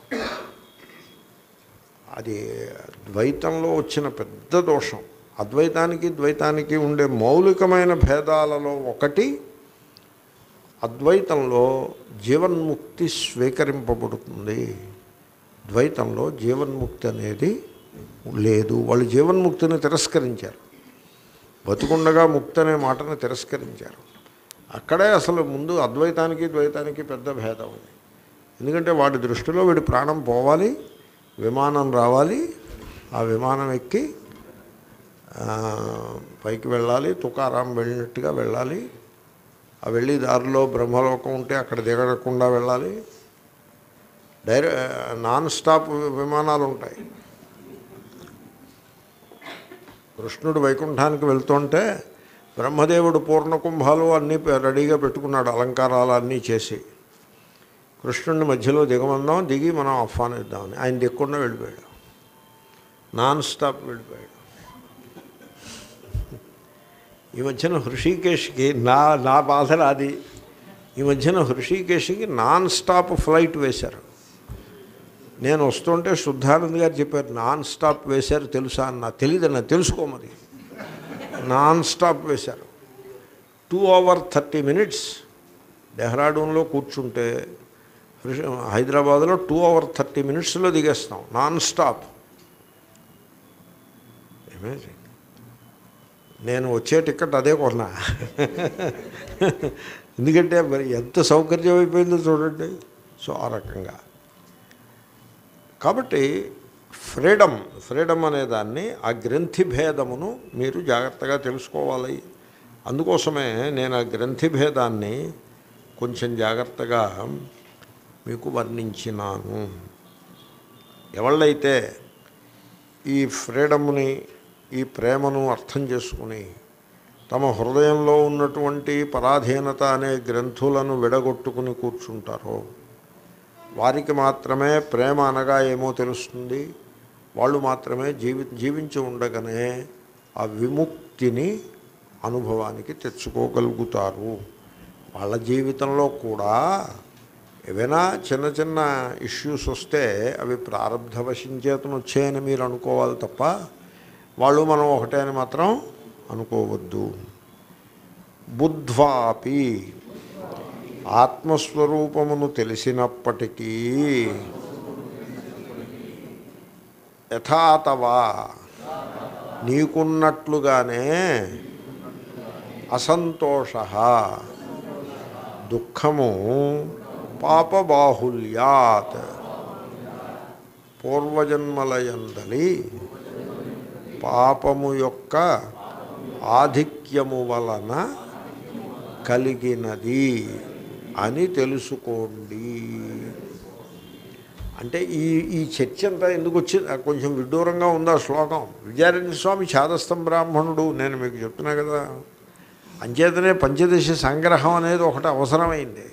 అది ద్వైతంలో వచ్చిన పెద్ద దోషం. అద్వైతానికి ద్వైతానికి ఉండే మౌలికమైన భేదాలలో ఒకటి, అద్వైతంలో జీవన్ముక్తి స్వీకరింపబడుతుంది, ద్వైతంలో జీవన్ముక్తి అనేది లేదు. వాళ్ళు జీవన్ముక్తిని తిరస్కరించారు, బతుకుండగా ముక్తి అనే మాటను తిరస్కరించారు. అక్కడే అసలు ముందు అద్వైతానికి ద్వైతానికి పెద్ద భేదం ఉంది. ఎందుకంటే వాడి దృష్టిలో వీడి ప్రాణం పోవాలి, విమానం రావాలి, ఆ విమానం ఎక్కి పైకి వెళ్ళాలి, తుకారాం వెళ్ళినట్టుగా వెళ్ళాలి, ఆ వెళ్ళి దారిలో బ్రహ్మలోకం ఉంటే అక్కడ దిగకుండా వెళ్ళాలి, డైరె నాన్ స్టాప్ విమానాలు ఉంటాయి. కృష్ణుడు వైకుంఠానికి వెళ్తుంటే బ్రహ్మదేవుడు పూర్ణకుంభాలు అన్నీ రెడీగా పెట్టుకున్నాడు, అలంకారాలు అన్నీ చేసి. కృష్ణుడిని మధ్యలో దిగమందాం, దిగి మనం ఆహ్వానిద్దామని ఆయన దిగకుండా వెళ్ళిపోయాడు, నాన్ స్టాప్ వెళ్ళిపోయాడు. ఈ మధ్యన హృషికేశ్కి నా నా బాధ అది. ఈ మధ్యన హృషికేశ్కి నాన్ స్టాప్ ఫ్లైట్ వేశారు. నేను వస్తుంటే శుద్ధానంద్ గారు చెప్పారు, నాన్ స్టాప్ వేశారు తెలుసా అన్న. తెలియదన్నా, తెలుసుకోమది. నాన్ స్టాప్ వేశారు. టూ అవర్ థర్టీ మినిట్స్ డెహ్రాడూన్లో కూర్చుంటే హైదరాబాద్లో టూ అవర్ థర్టీ మినిట్స్లో దిగేస్తాం, నాన్ స్టాప్. అమేజింగ్. నేను వచ్చే టికెట్ అదే కొన్నా. ఎందుకంటే మరి ఎంత సౌకర్యం అయిపోయిందో చూడండి. సో ఆ రకంగా కాబట్టి ఫ్రీడమ్ ఫ్రీడమ్ అనేదాన్ని, ఆ గ్రంథి భేదమును మీరు జాగ్రత్తగా తెలుసుకోవాలి. అందుకోసమే నేను ఆ గ్రంథి భేదాన్ని కొంచెం జాగ్రత్తగా మీకు వర్ణించినాను. ఎవళ్ళైతే ఈ ఫ్రీడమ్ని ఈ ప్రేమను అర్థం చేసుకుని తమ హృదయంలో ఉన్నటువంటి పరాధీనత అనే గ్రంథులను విడగొట్టుకుని కూర్చుంటారో వారికి మాత్రమే ప్రేమ అనగా ఏమో తెలుస్తుంది. వాళ్ళు మాత్రమే జీవి జీవించి ఉండగానే ఆ విముక్తిని అనుభవానికి తెచ్చుకోగలుగుతారు. వాళ్ళ జీవితంలో కూడా ఏవైనా చిన్న చిన్న ఇష్యూస్ వస్తే అవి ప్రారంధవశం చేతను వచ్చాయని మీరు అనుకోవాలి తప్ప వాళ్ళు మనం ఒకటే అని మాత్రం అనుకోవద్దు. బుద్ధ్వాపి ఆత్మస్వరూపమును తెలిసినప్పటికీ యథాతవా నీకున్నట్లుగానే అసంతోష దుఃఖము పాపబాహుల్యాత్ పూర్వజన్మలయందలి పాపము యొక్క ఆధిక్యము వలన కలిగినది అని తెలుసుకోండి. అంటే ఈ ఈ చర్చ అంతా ఎందుకు వచ్చింది? కొంచెం విడ్డూరంగా ఉంది ఆ శ్లోకం. విద్యారణ్య స్వామి ఛాదస్థం బ్రాహ్మణుడు, నేను మీకు చెప్తున్నా కదా. అంచేతనే పంచదశ సంగ్రహం అనేది ఒకటి అవసరమైంది.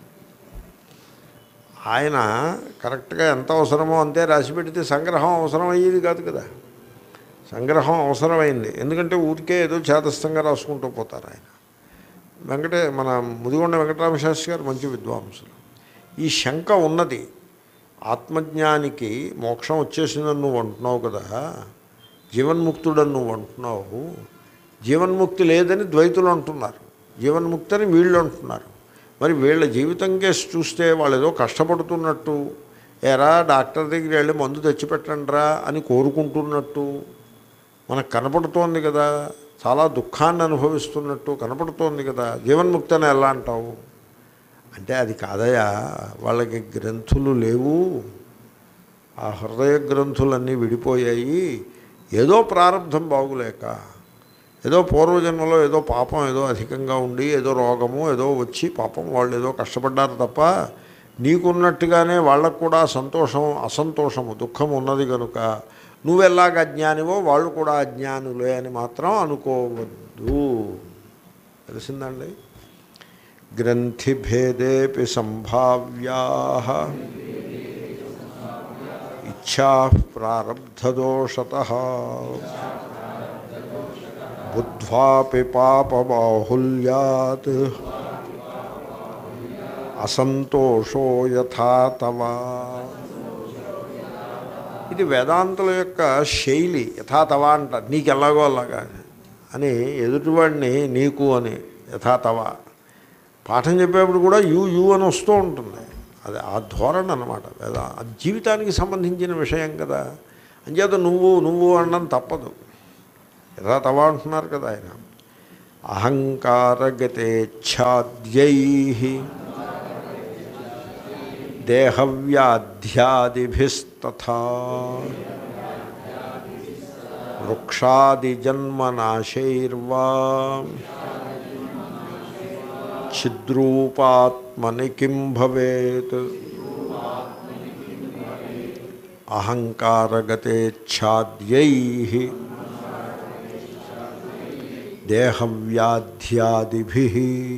ఆయన కరెక్ట్గా ఎంత అవసరమో అంతే రాసి పెడితే సంగ్రహం అవసరం అయ్యేది కాదు కదా. సంగ్రహం అవసరమైంది, ఎందుకంటే ఊరికే ఏదో ఛాదస్థంగా రాసుకుంటూ పోతారు ఆయన. వెంకటే మన ముదిగొండ వెంకటరామశాస్త్రి గారు మంచి విద్వాంసులు. ఈ శంక ఉన్నది, ఆత్మజ్ఞానికి మోక్షం వచ్చేసిందని నువ్వు అంటున్నావు కదా, జీవన్ముక్తుడని నువ్వు అంటున్నావు. జీవన్ముక్తి లేదని ద్వైతులు అంటున్నారు, జీవన్ముక్తి అని వీళ్ళు అంటున్నారు. మరి వీళ్ళ జీవితం కేసు చూస్తే వాళ్ళు ఏదో కష్టపడుతున్నట్టు, ఎరా డాక్టర్ దగ్గరికి వెళ్ళి మందు తెచ్చిపెట్టండిరా అని కోరుకుంటున్నట్టు మనకు కనపడుతోంది కదా. చాలా దుఃఖాన్ని అనుభవిస్తున్నట్టు కనపడుతోంది కదా. జీవన్ముక్తి అని ఎలా అంటావు అంటే అది కాదయా, వాళ్ళకి గ్రంథులు లేవు, ఆ హృదయ గ్రంథులన్నీ విడిపోయాయి. ఏదో ప్రారంధం బాగులేక, ఏదో పూర్వజన్మలో ఏదో పాపం ఏదో అధికంగా ఉండి ఏదో రోగము ఏదో వచ్చి పాపం వాళ్ళు ఏదో కష్టపడ్డారు తప్ప నీకున్నట్టుగానే వాళ్ళకు కూడా సంతోషం అసంతోషము దుఃఖం ఉన్నది కనుక నువ్వెలాగ అజ్ఞానివో వాళ్ళు కూడా అజ్ఞానులే అని మాత్రం అనుకోవద్దు. తెలిసిందండి. గ్రంథిభేదేపి సంభావ్యా ఇచ్ఛా ప్రారబ్ధదోషతః బుద్ధ్వాపి పాపబాహుల్యాత్ అసంతోషో యథా తవా. ఇది వేదాంతుల యొక్క శైలి. యథాతవా అంటారు, నీకు ఎలాగో అలాగా అని, ఎదుటివాడిని నీకు అని యథాతవా. పాఠం చెప్పేప్పుడు కూడా యూ యూ అని వస్తూ ఉంటుంది. అది ఆ ధోరణి అన్నమాట. వేద జీవితానికి సంబంధించిన విషయం కదా, అంచేత నువ్వు నువ్వు అనడం తప్పదు. యథాతవా అంటున్నారు కదా ఆయన. అహంకారగతేచ్ఛాద్యై దేహవ్యాధ్యాదిభిస్తథా వృక్షాదిజన్మనాశైర్వా ఛిద్రూపాత్మని కిం భవేత్. అహంకారగతేచ్ఛాద్యై దేహవ్యాధ్యాదిభిః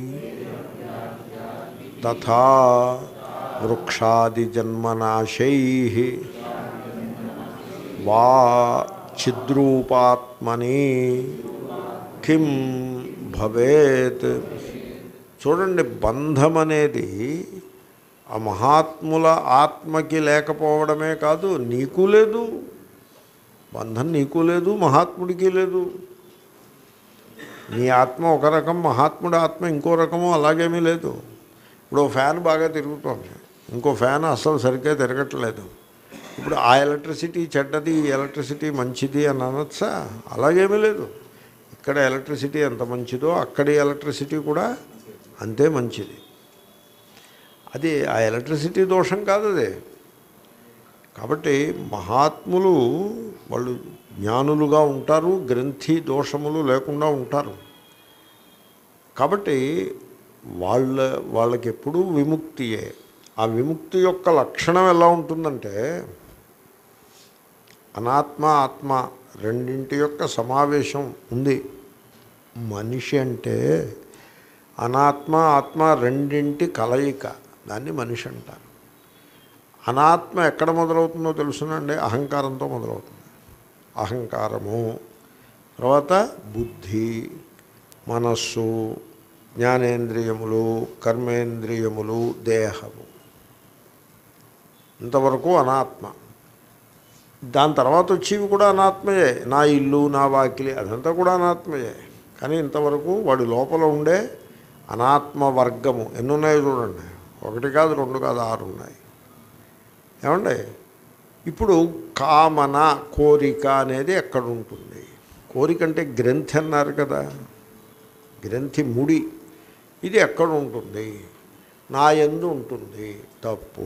తథా వృక్షాదిజన్మనాశైః వా ఛిద్రూపాత్మని కిం భవేత్. చూడండి, బంధం అనేది ఆ మహాత్ముల ఆత్మకి లేకపోవడమే కాదు, నీకు లేదు. బంధం నీకు లేదు, మహాత్ముడికి లేదు. నీ ఆత్మ ఒక రకం, మహాత్ముడి ఆత్మ ఇంకో రకము, అలాగేమీ లేదు. ఇప్పుడు ఫ్యాన్ బాగా తిరుగుతోంది, ఇంకో ఫ్యాన్ అస్సలు సరిగ్గా తిరగట్లేదు. ఇప్పుడు ఆ ఎలక్ట్రిసిటీ చెడ్డది, ఈ ఎలక్ట్రిసిటీ మంచిది అని అనొచ్చా? అలాగేమీ లేదు. ఇక్కడ ఎలక్ట్రిసిటీ ఎంత మంచిదో అక్కడి ఎలక్ట్రిసిటీ కూడా అంతే మంచిది. అది ఆ ఎలక్ట్రిసిటీ దోషం కాదు అది. కాబట్టి మహాత్ములు వాళ్ళు జ్ఞానులుగా ఉంటారు, గ్రంథి దోషములు లేకుండా ఉంటారు. కాబట్టి వాళ్ళ వాళ్ళకి ఎప్పుడూ విముక్తియే. ఆ విముక్తి యొక్క లక్షణం ఎలా ఉంటుందంటే, అనాత్మ ఆత్మ రెండింటి యొక్క సమావేశం ఉంది. మనిషి అంటే అనాత్మ ఆత్మ రెండింటి కలయిక, దాన్ని మనిషి అంటారు. అనాత్మ ఎక్కడ మొదలవుతుందో తెలుసునండి, అహంకారంతో మొదలవుతుంది. అహంకారము, తర్వాత బుద్ధి, మనస్సు, జ్ఞానేంద్రియములు, కర్మేంద్రియములు, దేహము, ఇంతవరకు అనాత్మ. దాని తర్వాత వచ్చేవి కూడా అనాత్మయే. నా ఇల్లు, నా వాకిలి, అదంతా కూడా అనాత్మయే. కానీ ఇంతవరకు వాడి లోపల ఉండే అనాత్మ వర్గము ఎన్నున్నాయో చూడండి. ఒకటి కాదు, రెండు కాదు, ఆరు ఉన్నాయి. ఏమండి, ఇప్పుడు కామన, కోరిక అనేది ఎక్కడ ఉంటుంది? కోరిక అంటే గ్రంథి అన్నారు కదా, గ్రంథి ముడి. ఇది ఎక్కడ ఉంటుంది? నా యందు ఉంటుంది. తప్పు.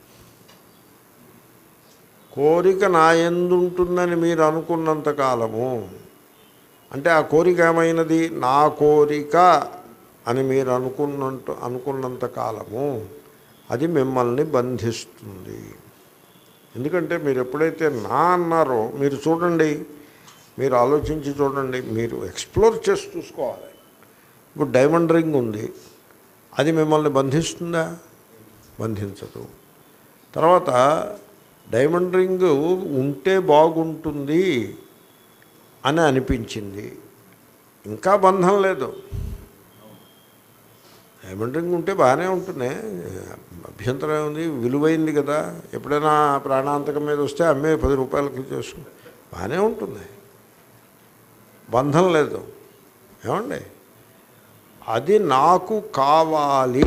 కోరిక నా యందు ఉంటుందని మీరు అనుకున్నంత కాలము, అంటే ఆ కోరిక ఏమైనది? నా కోరిక అని మీరు అనుకున్నంత అనుకున్నంత కాలము అది మిమ్మల్ని బంధిస్తుంది. ఎందుకంటే మీరు ఎప్పుడైతే నా అన్నారో, మీరు చూడండి, మీరు ఆలోచించి చూడండి, మీరు ఎక్స్ప్లోర్ చేసి చూసుకోవాలి. ఇప్పుడు డైమండ్ రింగ్ ఉంది, అది మిమ్మల్ని బంధిస్తుందా? బంధించదు. తర్వాత డైమండ్ రింగ్ ఉంటే బాగుంటుంది అని అనిపించింది, ఇంకా బంధం లేదు. డైమండ్ రింగ్ ఉంటే బాగానే ఉంటుంది, అభ్యంతరం ఉంది, విలువైంది కదా. ఎప్పుడైనా ప్రాణాంతకం మీద వస్తే అమ్మే పది రూపాయలకి చేసుకుని బాగానే ఉంటుంది, బంధం లేదు. ఏమండి, అది నాకు కావాలి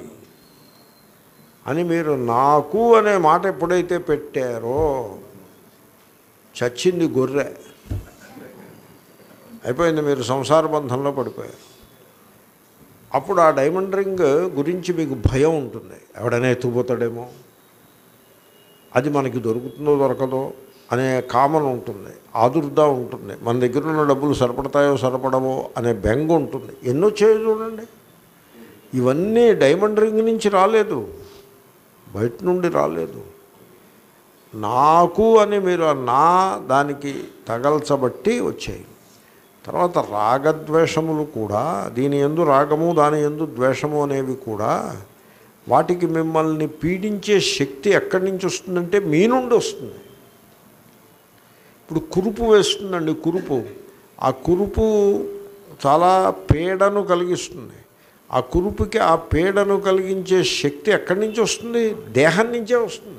అని మీరు నాకు అనే మాట ఎప్పుడైతే పెట్టారో చచ్చింది గొర్రె, అయిపోయింది, మీరు సంసార బంధంలో పడిపోయారు. అప్పుడు ఆ డైమండ్ రింగ్ గురించి మీకు భయం ఉంటుంది, ఎవడైనా ఎత్తుకుపోతాడేమో, అది మనకి దొరుకుతుందో దొరకదో అనే కామన ఉంటుంది, ఆదుర్దా ఉంటుంది, మన దగ్గర ఉన్న డబ్బులు సరిపడతాయో సరిపడవో అనే బెంగ ఉంటుంది. ఎన్నో చేయ చూడండి. ఇవన్నీ డైమండ్ రింగ్ నుంచి రాలేదు, బయట నుండి రాలేదు. నాకు అని మీరు నా దానికి తగల్చబట్టి వచ్చాయి. తర్వాత రాగద్వేషములు కూడా, దీని యందు రాగము దాని యందు ద్వేషము అనేవి కూడా, వాటికి మిమ్మల్ని పీడించే శక్తి ఎక్కడి నుంచి వస్తుందంటే మీ నుండి వస్తుంది. ఇప్పుడు కురుపు వేస్తుందండి, కురుపు. ఆ కురుపు చాలా పీడను కలిగిస్తుంది. ఆ కురుపుకి ఆ పీడను కలిగించే శక్తి ఎక్కడి నుంచి వస్తుంది? దేహం నుంచే వస్తుంది.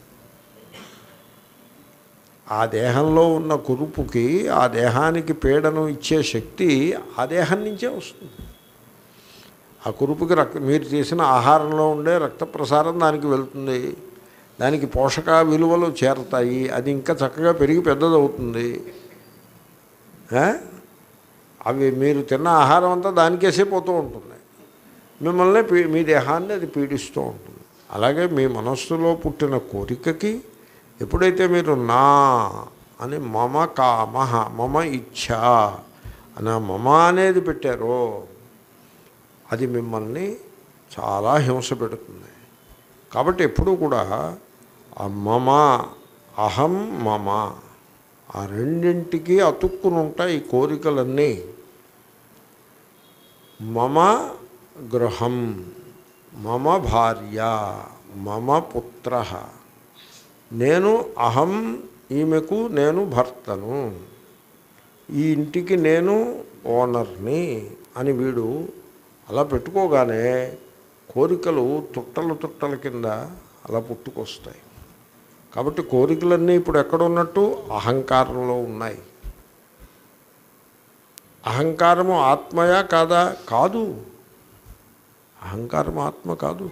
ఆ దేహంలో ఉన్న కురుపుకి, ఆ దేహానికి పీడను ఇచ్చే శక్తి ఆ దేహం నుంచే వస్తుంది. ఆ కురుపుకి రక్త మీరు చేసిన ఆహారంలో ఉండే రక్త ప్రసారం దానికి వెళ్తుంది, దానికి పోషక విలువలు చేరతాయి, అది ఇంకా చక్కగా పెరిగి పెద్దదవుతుంది. అవి మీరు తిన్న ఆహారం అంతా దానికేసే పోతూ ఉంటుంది, మిమ్మల్ని మీ దేహాన్ని అది పీడిస్తూ ఉంటుంది. అలాగే మీ మనస్సులో పుట్టిన కోరికకి ఎప్పుడైతే మీరు నా అని మమ కామః మమ ఇచ్ఛ అని మమ అనేది పెట్టారో అది మిమ్మల్ని చాలా హింస పెడుతుంది. కాబట్టి ఎప్పుడూ కూడా ఆ మమ, అహం, మమ, ఆ రెండింటికి అతుక్కుని ఉంటాయి ఈ కోరికలన్నీ. మమ గృహం, మమ భార్య, మమ పుత్ర, నేను అహం, ఈమెకు నేను భర్తను, ఈ ఇంటికి నేను ఓనర్ని అని వీడు అలా పెట్టుకోగానే కోరికలు తుట్టలు తుట్టల కింద అలా పుట్టుకొస్తాయి. కాబట్టి కోరికలన్నీ ఇప్పుడు ఎక్కడ ఉన్నట్టు? అహంకారంలో ఉన్నాయి. అహంకారము ఆత్మయా కాదా? కాదు. అహంకారం ఆత్మ కాదు.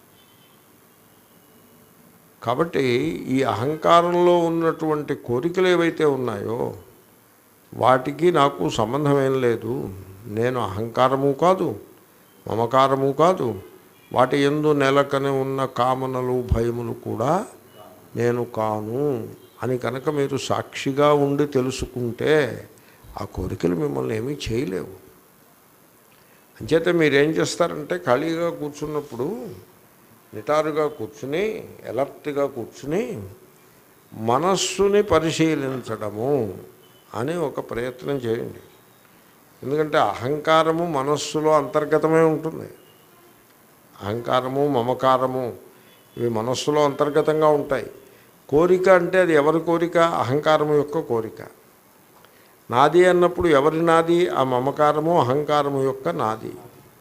కాబట్టి ఈ అహంకారంలో ఉన్నటువంటి కోరికలు ఏవైతే ఉన్నాయో వాటికి నాకు సంబంధం ఏం లేదు. నేను అహంకారము కాదు, మమకారము కాదు, వాటి యందు నెలకని ఉన్న కామనలు భయములు కూడా నేను కాను అని కనుక మీరు సాక్షిగా ఉండి తెలుసుకుంటే ఆ కోరికలు మిమ్మల్ని ఏమీ చేయలేవు. అంచేత మీరేం చేస్తారంటే ఖాళీగా కూర్చున్నప్పుడు నిటారుగా కూర్చుని ఎలర్ట్గా కూర్చుని మనస్సుని పరిశీలించడము అని ఒక ప్రయత్నం చేయండి. ఎందుకంటే అహంకారము మనస్సులో అంతర్గతమై ఉంటుంది. అహంకారము మమకారము ఇవి మనస్సులో అంతర్గతంగా ఉంటాయి. కోరిక అంటే అది ఎవరి కోరిక? అహంకారము యొక్క కోరిక. నాది అన్నప్పుడు ఎవరి నాది? ఆ మమకారము అహంకారము యొక్క నాది.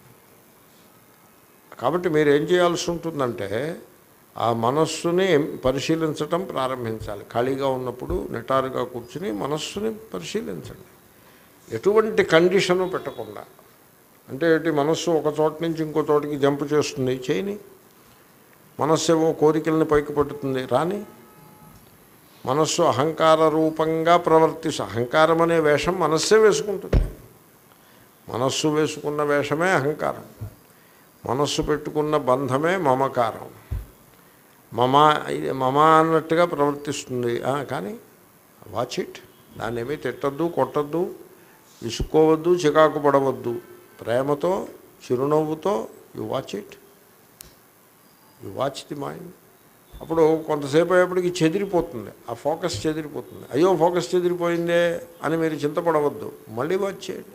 కాబట్టి మీరు ఏం చేయాల్సి ఉంటుందంటే ఆ మనస్సుని పరిశీలించటం ప్రారంభించాలి. ఖాళీగా ఉన్నప్పుడు నిటారుగా కూర్చుని మనస్సుని పరిశీలించండి. ఎటువంటి కండిషను పెట్టకుండా. అంటే ఏంటి? మనస్సు ఒక చోట నుంచి ఇంకో చోటికి జంప్ చేస్తుంది, చేయని. మనస్సు ఏవో కోరికల్ని పైకి పట్టుతుంది, రాని. మనస్సు అహంకార రూపంగా ప్రవర్తిస్తు అహంకారం అనే వేషం మనస్సే వేసుకుంటుంది. మనస్సు వేసుకున్న వేషమే అహంకారం. మనస్సు పెట్టుకున్న బంధమే మమకారం. మమ మమ అన్నట్టుగా ప్రవర్తిస్తుంది. కానీ వాచ్ ఇట్. దాన్ని ఏమీ తిట్టద్దు, కొట్టద్దు, విసుక్కోవద్దు, చికాకు పడవద్దు. ప్రేమతో చిరునవ్వుతో you watch it. You watch the mind. అప్పుడు కొంతసేపు అయ్యేప్పటికి చెదిరిపోతుంది, ఆ ఫోకస్ చెదిరిపోతుంది. అయ్యో ఫోకస్ చెదిరిపోయిందే అని మీరు చింతపడవద్దు, మళ్ళీ వాచ్ చేయండి.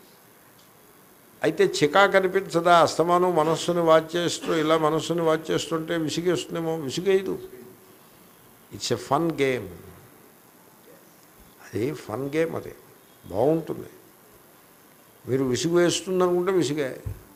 అయితే చికాకు అనిపించదా? అస్తమానం మనస్సుని వాచ్ చేస్తూ ఇలా మనస్సుని వాచ్ చేస్తుంటే విసిగేస్తుందేమో. విసిగేయదు. It's a fun game. అది ఫన్ గేమ్. అది బాగుంటుంది. మీరు విసుగు వేస్తుంది అనుకుంటే విసిగే,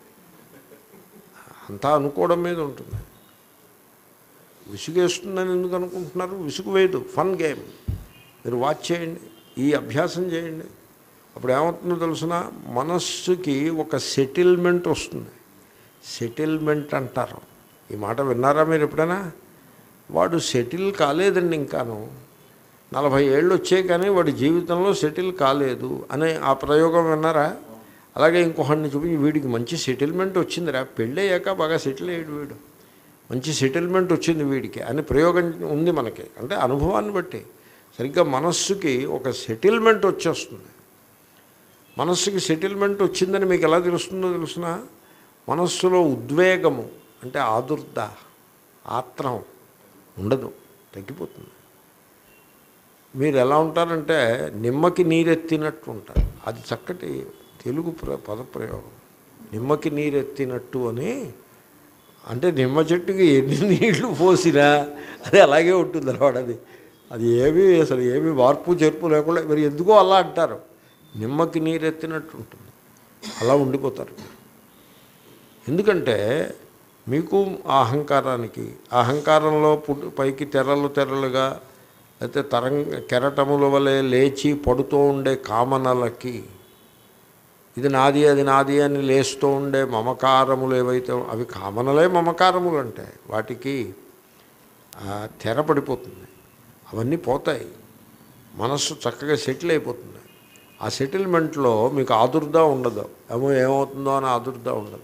అంతా అనుకోవడం మీద ఉంటుంది. విసుగేస్తుందని ఎందుకు అనుకుంటున్నారు? విసుగు వేయదు, ఫన్ గేమ్. మీరు వాచ్ చేయండి, ఈ అభ్యాసం చేయండి. అప్పుడు ఏమవుతుందో తెలుసిన, మనస్సుకి ఒక సెటిల్మెంట్ వస్తుంది. సెటిల్మెంట్ అంటారు. ఈ మాట విన్నారా మీరు ఎప్పుడైనా? వాడు సెటిల్ కాలేదండి ఇంకాను, నలభై ఏళ్ళు వచ్చాయి కానీ వాడి జీవితంలో సెటిల్ కాలేదు అనే ఆ ప్రయోగం విన్నారా? అలాగే ఇంకొకడిని చూపించి వీడికి మంచి సెటిల్మెంట్ వచ్చిందిరా, పెళ్ళయ్యాక బాగా సెటిల్ అయ్యాడు వీడు, మంచి సెటిల్మెంట్ వచ్చింది వీడికి అని ప్రయోగం ఉంది మనకి. అంటే అనుభవాన్ని బట్టి సరిగ్గా మనస్సుకి ఒక సెటిల్మెంట్ వచ్చేస్తుంది. మనస్సుకి సెటిల్మెంట్ వచ్చిందని మీకు ఎలా తెలుస్తుందో తెలుసిన, మనస్సులో ఉద్వేగము అంటే ఆదుర్ద, ఆత్రం ఉండదు, తగ్గిపోతుంది. మీరు ఎలా ఉంటారంటే నిమ్మకి నీరెత్తినట్టు ఉంటారు. అది చక్కటి తెలుగు ప్ర పదప్రయోగం. నిమ్మకి నీరెత్తినట్టు అని అంటే నిమ్మ చెట్టుకి ఎన్ని నీళ్లు పోసినా అది అలాగే ఉంటుంది అన్నమాట. అది అది ఏమీ అసలు ఏమీ మార్పు చేర్పు లేకుండా మరి ఎందుకో అలా అంటారు. నిమ్మకి నీరెత్తినట్టు ఉంటుంది, అలా ఉండిపోతారు. ఎందుకంటే మీకు ఆ అహంకారానికి, అహంకారంలో పుట్టు పైకి తెరలు తెరలుగా అయితే తరంగ కెరటముల వలె లేచి పడుతూ ఉండే కామనలకి, ఇది నాది అది నాది అని లేస్తూ ఉండే మమకారములు ఏవైతే అవి కామనలే మమకారములు అంటే వాటికి తెర పడిపోతుంది. అవన్నీ పోతాయి. మనస్సు చక్కగా సెటిల్ అయిపోతుంది. ఆ సెటిల్మెంట్లో మీకు ఆదుర్ద ఉండదు, ఏమో ఏమవుతుందో అని ఆదుర్ద ఉండదు.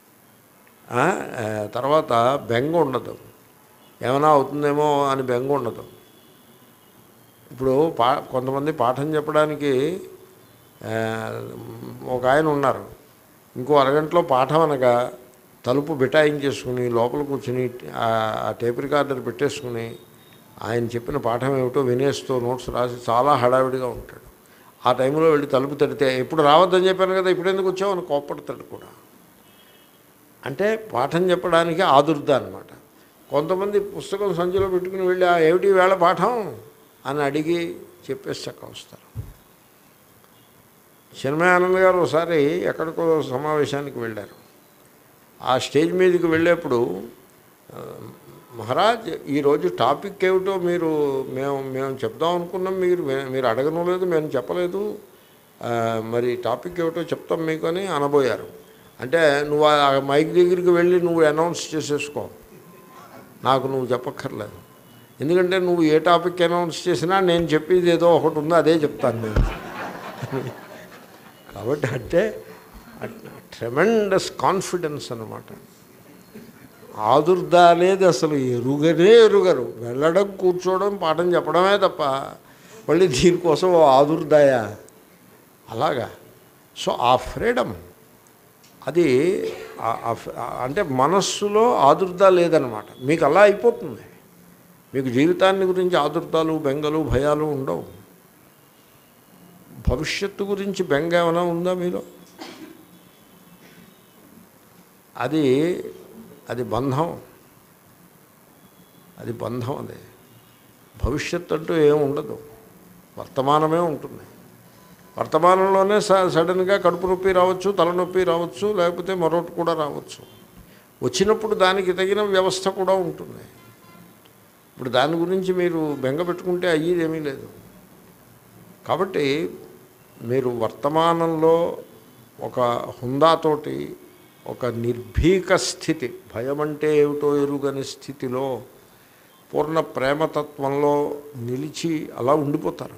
తర్వాత బెంగ ఉండదు, ఏమైనా అవుతుందేమో అని బెంగ ఉండదు. ఇప్పుడు పా కొంతమంది పాఠం చెప్పడానికి ఒక ఆయన ఉన్నారు, ఇంకో అరగంటలో పాఠం అనగా తలుపు బిటాయించేసుకుని లోపల కూర్చుని ఆ టేప్ రికార్డర్ పెట్టేసుకుని ఆయన చెప్పిన పాఠం ఏమిటో వినేస్తూ నోట్స్ రాసి చాలా హడావిడిగా ఉంటాడు. ఆ టైంలో వెళ్ళి తలుపు తడితే ఇప్పుడు రావద్దని చెప్పాను కదా, ఇప్పుడు ఎందుకు వచ్చావు అని కోప్పడతాడు కూడా. అంటే పాఠం చెప్పడానికి ఆదుర్ద అనమాట. కొంతమంది పుస్తకం సంచిలో పెట్టుకుని వెళ్ళి ఏమిటి వేళ పాఠం అని అడిగి చెప్పేసి చక్క వస్తారు. చిన్మయానంద గారు ఒకసారి ఎక్కడికో సమావేశానికి వెళ్ళారు. ఆ స్టేజ్ మీదకి వెళ్ళేప్పుడు, మహారాజ్ ఈరోజు టాపిక్ ఏమిటో మీరు మేము మేము చెప్దాం అనుకున్నాం, మీరు మీరు అడగను లేదు, మేము చెప్పలేదు, మరి టాపిక్ ఏమిటో చెప్తాం మీకు అని అనబోయారు. అంటే నువ్వు ఆ మైక్ దగ్గరికి వెళ్ళి నువ్వు అనౌన్స్ చేసేసుకో, నాకు నువ్వు చెప్పక్కర్లేదు. ఎందుకంటే నువ్వు ఏ టాపిక్ అనౌన్స్ చేసినా నేను చెప్పేది ఏదో ఒకటి ఉందో అదే చెప్తాను నేను. కాబట్టి అంటే ట్రెమెండస్ కాన్ఫిడెన్స్ అన్నమాట. ఆదుర్ద అనేది అసలు ఎరుగనే ఎరుగరు. వెళ్ళడం కూర్చోవడం పాఠం చెప్పడమే తప్ప మళ్ళీ దీనికోసం ఆదుర్దాయా అలాగా. సో ఆ ఫ్రీడమ్ అది అంటే మనస్సులో ఆదుర్ద లేదనమాట. మీకు అలా అయిపోతుంది. మీకు జీవితాన్ని గురించి ఆదుర్దాలు బెంగలు భయాలు ఉండవు. భవిష్యత్తు గురించి బెంగ ఏమైనా ఉందా మీలో? అది అది బంధం, అది బంధం. అది భవిష్యత్తు అంటూ ఏం ఉండదు, వర్తమానమే ఉంటుంది. వర్తమానంలోనే సడన్గా కడుపు నొప్పి రావచ్చు, తలనొప్పి రావచ్చు, లేకపోతే మరొకటి కూడా రావచ్చు. వచ్చినప్పుడు దానికి తగిన వ్యవస్థ కూడా ఉంటుంది. ఇప్పుడు దాని గురించి మీరు బెంగ పెట్టుకుంటే అయ్యేది ఏమీ లేదు. కాబట్టి మీరు వర్తమానంలో ఒక హుందాతోటి, ఒక నిర్భీక స్థితి, భయం అంటే ఏమిటో ఎరుగని స్థితిలో, పూర్ణ ప్రేమతత్వంలో నిలిచి అలా ఉండిపోతారు.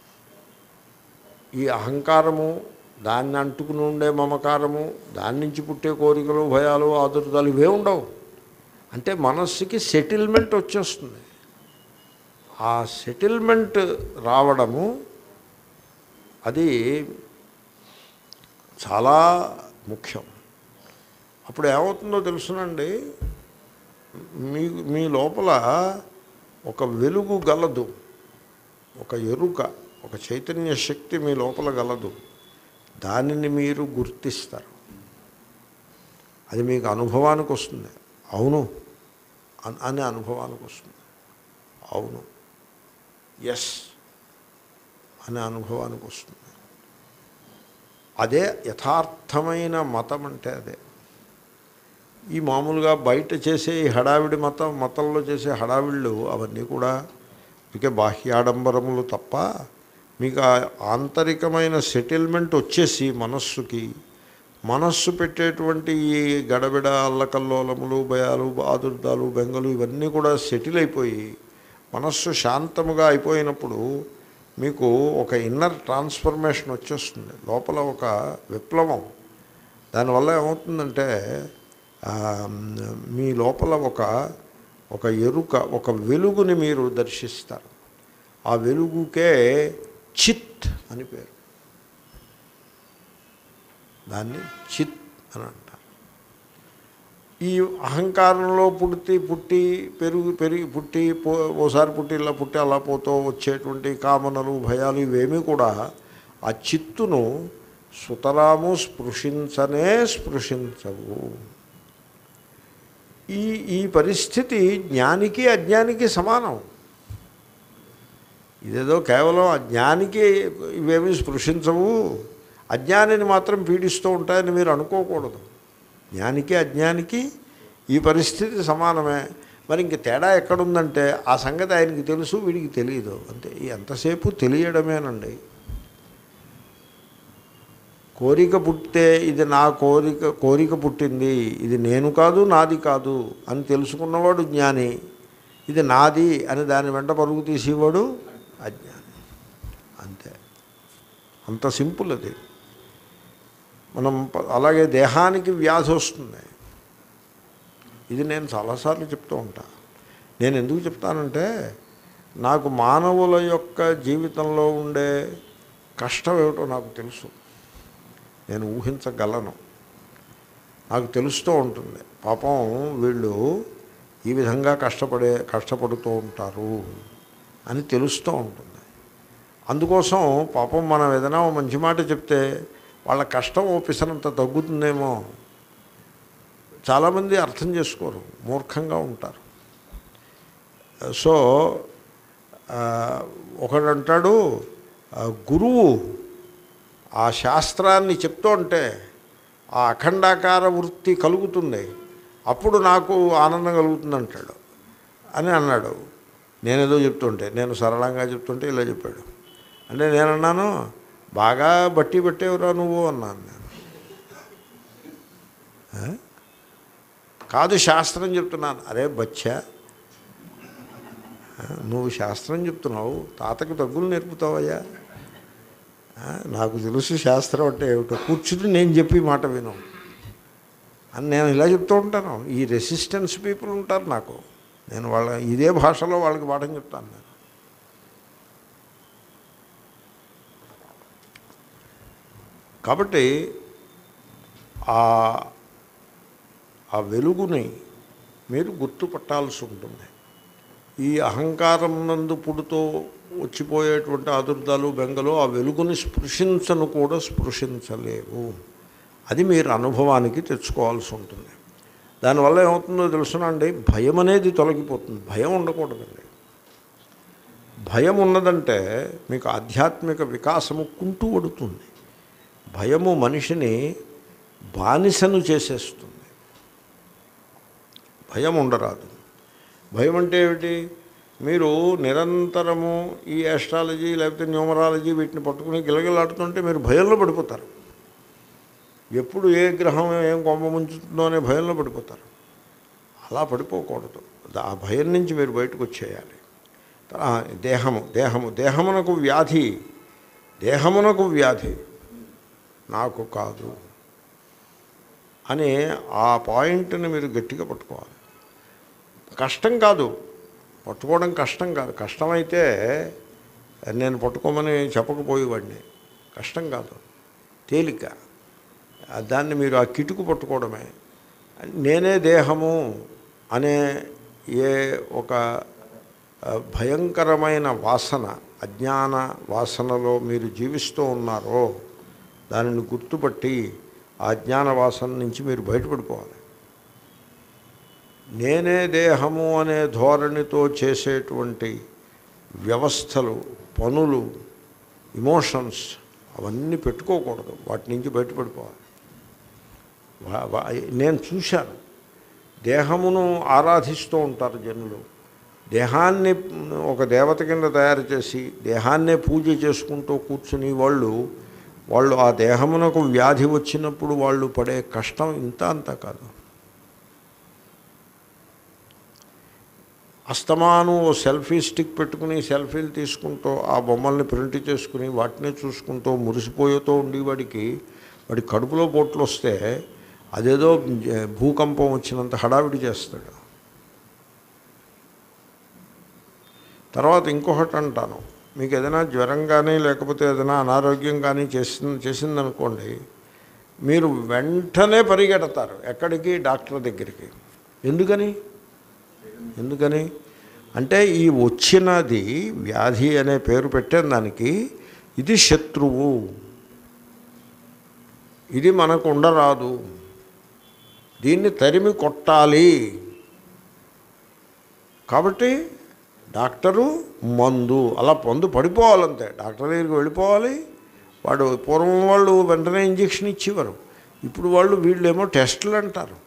ఈ అహంకారము, దాన్ని అంటుకుని ఉండే మమకారము, దాని నుంచి పుట్టే కోరికలు, భయాలు, ఆదుర్దాలు ఇవే ఉండవు. అంటే మనస్సుకి సెటిల్మెంట్ వచ్చేస్తుంది. ఆ సెటిల్మెంట్ రావడము అది చాలా ముఖ్యం. అప్పుడు ఏమవుతుందో తెలుసునండి, మీ మీ లోపల ఒక వెలుగు గలదు, ఒక ఎరుక, ఒక చైతన్య శక్తి మీ లోపల గలదు. దానిని మీరు గుర్తిస్తారు. అది మీకు అనుభవానికి వస్తుంది. అవును అనే అనుభవానికి వస్తుంది. అవును, ఎస్ అనే అనుభవానికి వస్తుంది. అదే యథార్థమైన మతం అంటే. అదే ఈ మామూలుగా బయట చేసే ఈ హడావిడి మతం, మతంలో చేసే హడావిళ్ళు అవన్నీ కూడా ఇక బాహ్యాడంబరములు తప్ప, మీకు ఆంతరికమైన సెటిల్మెంట్ వచ్చేసి మనస్సుకి, మనస్సు పెట్టేటువంటి ఈ గడబిడ, అల్లకల్లోలములు, భయాలు, ఆదుర్దాలు, బెంగలు ఇవన్నీ కూడా సెటిల్ అయిపోయి మనస్సు శాంతముగా అయిపోయినప్పుడు మీకు ఒక ఇన్నర్ ట్రాన్స్ఫర్మేషన్ వచ్చేస్తుంది. లోపల ఒక విప్లవం. దానివల్ల ఏమవుతుందంటే మీ లోపల ఒక ఒక ఎరుక, ఒక వెలుగుని మీరు దర్శిస్తారు. ఆ వెలుగుకే చిత్ అని పేరు. దాన్ని చిత్ అని అంటారు. ఈ అహంకారంలో పుట్టి పుట్టి పెరుగు పెరిగి పుట్టి పో ఓసారి పుట్టి ఇలా పుట్టి అలా పోతూ వచ్చేటువంటి కామనలు, భయాలు ఇవేమీ కూడా ఆ చిత్తును సుతరాము స్పృశించనే స్పృశించవు. ఈ ఈ పరిస్థితి జ్ఞానికి అజ్ఞానికి సమానం. ఇదేదో కేవలం అజ్ఞానికి ఇవేమీ స్పృశించవు, అజ్ఞానిని మాత్రం పీడిస్తూ ఉంటాయని మీరు అనుకోకూడదు. జ్ఞానికి అజ్ఞానికి ఈ పరిస్థితి సమానమే. మరి ఇంక తేడా ఎక్కడుందంటే ఆ సంగతి ఆయనకి తెలుసు, వీడికి తెలియదు అంతే. ఎంతసేపు తెలియడమేనండి. కోరిక పుట్టితే ఇది నా కోరిక, కోరిక పుట్టింది, ఇది నేను కాదు, నాది కాదు అని తెలుసుకున్నవాడు జ్ఞాని. ఇది నాది అని దాని వెంట పరుగు తీసేవాడు అజ్ఞాని. అంతే, అంత సింపుల్ అది. మనం అలాగే దేహానికి వ్యాధి వస్తుంది. ఇది నేను చాలాసార్లు చెప్తూ ఉంటా. నేను ఎందుకు చెప్తానంటే, నాకు మానవుల యొక్క జీవితంలో ఉండే కష్టం ఏమిటో నాకు తెలుసు. నేను ఊహించగలను. నాకు తెలుస్తూ ఉంటుంది. పాపం వీళ్ళు ఈ విధంగా కష్టపడే కష్టపడుతూ ఉంటారు అని తెలుస్తూ ఉంటుంది. అందుకోసం పాపం మనం ఏదైనా మంచి మాట చెప్తే వాళ్ళ కష్టం ఓపిసనంత తగ్గుతుందేమో. చాలామంది అర్థం చేసుకోరు, మూర్ఖంగా ఉంటారు. సో ఒకడు అంటాడు, గురువు ఆ శాస్త్రాన్ని చెప్తూ ఉంటే ఆ అఖండాకార వృత్తి కలుగుతుంది, అప్పుడు నాకు ఆనందం కలుగుతుంది అంటాడు అని అన్నాడు. నేనేదో చెప్తుంటే, నేను సరళంగా చెప్తుంటే ఇలా చెప్పాడు. అంటే నేనన్నాను, బాగా బట్టి పెట్టేవరా నువ్వు అన్నాను నేను. కాదు శాస్త్రం చెప్తున్నాను. అరే బచ్చా, నువ్వు శాస్త్రం చెప్తున్నావు, తాతకి తగ్గులు నేర్పుతావయ్యా. నాకు తెలుసు శాస్త్రం అంటే ఏమిటో, కూర్చుని నేను చెప్పి మాట విను అని నేను ఇలా చెప్తూ ఉంటాను. ఈ రెసిస్టెన్స్ పీపుల్ ఉంటారు నాకు, నేను వాళ్ళ ఇదే భాషలో వాళ్ళకి పాఠం చెప్తాను నేను. కాబట్టి ఆ వెలుగుని మీరు గుర్తుపట్టాల్సి ఉంటుంది. ఈ అహంకారం నందు పుడుతూ వచ్చిపోయేటువంటి ఆదుర్దాలు బెంగలు ఆ వెలుగుని స్పృశించను కూడా స్పృశించలేవు. అది మీరు అనుభవానికి తెచ్చుకోవాల్సి ఉంటుంది. దానివల్ల ఏమవుతుందో తెలుసునండి, భయం అనేది తొలగిపోతుంది. భయం ఉండకూడదండి. భయం ఉన్నదంటే మీకు ఆధ్యాత్మిక వికాసము కుంటుపడుతుంది. భయము మనిషిని బానిసను చేసేస్తుంది. భయం ఉండరాదు. భయం అంటే ఏమిటి? మీరు నిరంతరము ఈ ఆస్ట్రాలజీ లేకపోతే న్యూమరాలజీ వీటిని పట్టుకుని గిలగిలాడుతుంటే మీరు భయంలో పడిపోతారు. ఎప్పుడు ఏ గ్రహం ఏం కొమ్మ ముంచుతుందో అనే భయంలో పడిపోతారు. అలా పడిపోకూడదు. ఆ భయం నుంచి మీరు బయటకు వచ్చేయాలి. దేహము దేహము దేహమునకు వ్యాధి, దేహమునకు వ్యాధి, నాకు కాదు అని ఆ పాయింట్ని మీరు గట్టిగా పట్టుకోవాలి. కష్టం కాదు, పట్టుకోవడం కష్టం కాదు. కష్టమైతే నేను పట్టుకోమని చెప్పకపోయేవాడిని. కష్టం కాదు, తేలిక. దాన్ని మీరు ఆ కిటుకు పట్టుకోవడమే. నేనే దేహము అనే ఏ ఒక భయంకరమైన వాసన, అజ్ఞాన వాసనలో మీరు జీవిస్తూ ఉన్నారో దానిని గుర్తుపట్టి ఆ అజ్ఞాన వాసన నుంచి మీరు బయటపడిపోవాలి. నేనే దేహము అనే ధోరణితో చేసేటువంటి వ్యవస్థలు, పనులు, ఇమోషన్స్ అవన్నీ పెట్టుకోకూడదు. వాటి నుంచి బయటపడిపోవాలి. నేను చూశాను, దేహమును ఆరాధిస్తూ ఉంటారు జనులు. దేహాన్ని ఒక దేవత కింద తయారు చేసి దేహాన్నే పూజ చేసుకుంటూ కూర్చుని వాళ్ళు వాళ్ళు ఆ దేహమునకు వ్యాధి వచ్చినప్పుడు వాళ్ళు పడే కష్టం ఇంత అంత కాదు. అస్తమాను ఓ సెల్ఫీ స్టిక్ పెట్టుకుని సెల్ఫీలు తీసుకుంటూ ఆ బొమ్మల్ని ప్రింట్ చేసుకుని వాటినే చూసుకుంటూ మురిసిపోయేతో ఉండేవాడికి వాడి కడుపులో పోట్లు వస్తే అదేదో భూకంపం వచ్చినంత హడావిడి చేస్తాడు. తర్వాత ఇంకొకటి అంటాను, మీకు ఏదైనా జ్వరం కానీ లేకపోతే ఏదైనా అనారోగ్యం కానీ చేసింది చేసిందనుకోండి, మీరు వెంటనే పరిగెడతారు ఎక్కడికి? డాక్టర్ దగ్గరికి. ఎందుకని ఎందుకని అంటే ఈ వచ్చినది వ్యాధి అనే పేరు పెట్టాను దానికి, ఇది శత్రువు, ఇది మనకు ఉండరాదు, దీన్ని తరిమి కొట్టాలి. కాబట్టి డాక్టరు మందు అలా మందు పడిపోవాలంతే. డాక్టర్ దగ్గరికి వెళ్ళిపోవాలి. వాడు పూర్వం వాళ్ళు వెంటనే ఇంజక్షన్ ఇచ్చేవారు. ఇప్పుడు వాళ్ళు వీళ్ళేమో టెస్టులు అంటారు.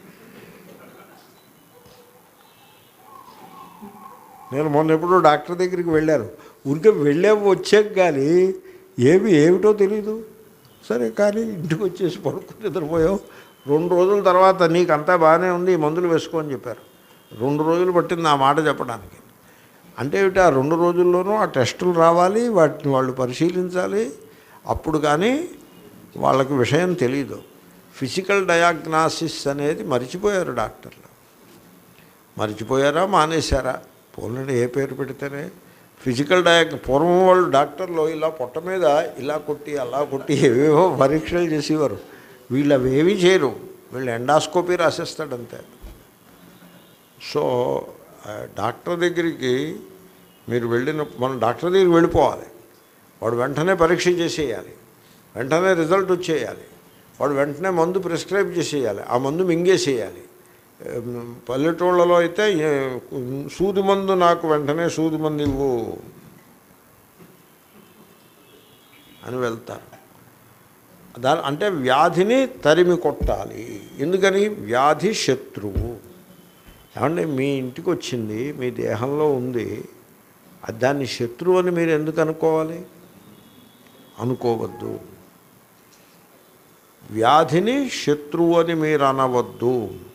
నేను మొన్న ఎప్పుడో డాక్టర్ దగ్గరికి వెళ్ళాను. ఊరికే వెళ్ళే వచ్చాక కానీ ఏమి ఏమిటో తెలీదు. సరే కానీ ఇంటికి వచ్చేసి పడుకుని నిద్రపోయావు. రెండు రోజుల తర్వాత నీకు అంతా బాగానే ఉంది, మందులు వేసుకో అని చెప్పారు. రెండు రోజులు పట్టింది ఆ మాట చెప్పడానికి. అంటే ఏమిటి? ఆ రెండు రోజుల్లోనూ ఆ టెస్టులు రావాలి, వాటిని వాళ్ళు పరిశీలించాలి. అప్పుడు కానీ వాళ్ళకి విషయం తెలీదు. ఫిజికల్ డయాగ్నాసిస్ అనేది మర్చిపోయారు డాక్టర్లు. మర్చిపోయారా మానేశారా? పోలండి ఏ పేరు పెడితేనే ఫిజికల్ డయాగ్ పూర్వం వాళ్ళు డాక్టర్లు ఇలా పొట్ట మీద ఇలా కొట్టి అలా కొట్టి ఏవేవో పరీక్షలు చేసేవారు. వీళ్ళు అవేమీ చేయరు. వీళ్ళు ఎండాస్కోపీ రాసేస్తాడంతే. సో డాక్టర్ దగ్గరికి మీరు వెళ్ళిన మనం డాక్టర్ దగ్గరికి వెళ్ళిపోవాలి. వాడు వెంటనే పరీక్ష చేసేయాలి, వెంటనే రిజల్ట్ వచ్చేయాలి, వాడు వెంటనే మందు ప్రిస్క్రైబ్ చేసేయాలి, ఆ మందు మింగేసేయాలి. పల్లెటూళ్ళలో అయితే సూది మందు నాకు వెంటనే సూది మందు ఇవ్వు అని వెళ్తారు. దా అంటే వ్యాధిని తరిమి కొట్టాలి. ఎందుకని? వ్యాధి శత్రువు. ఏమంటే మీ ఇంటికి వచ్చింది, మీ దేహంలో ఉంది, దాన్ని శత్రువు అని మీరు ఎందుకు అనుకోవాలి? అనుకోవద్దు. వ్యాధిని శత్రువు అని మీరు అనవద్దు.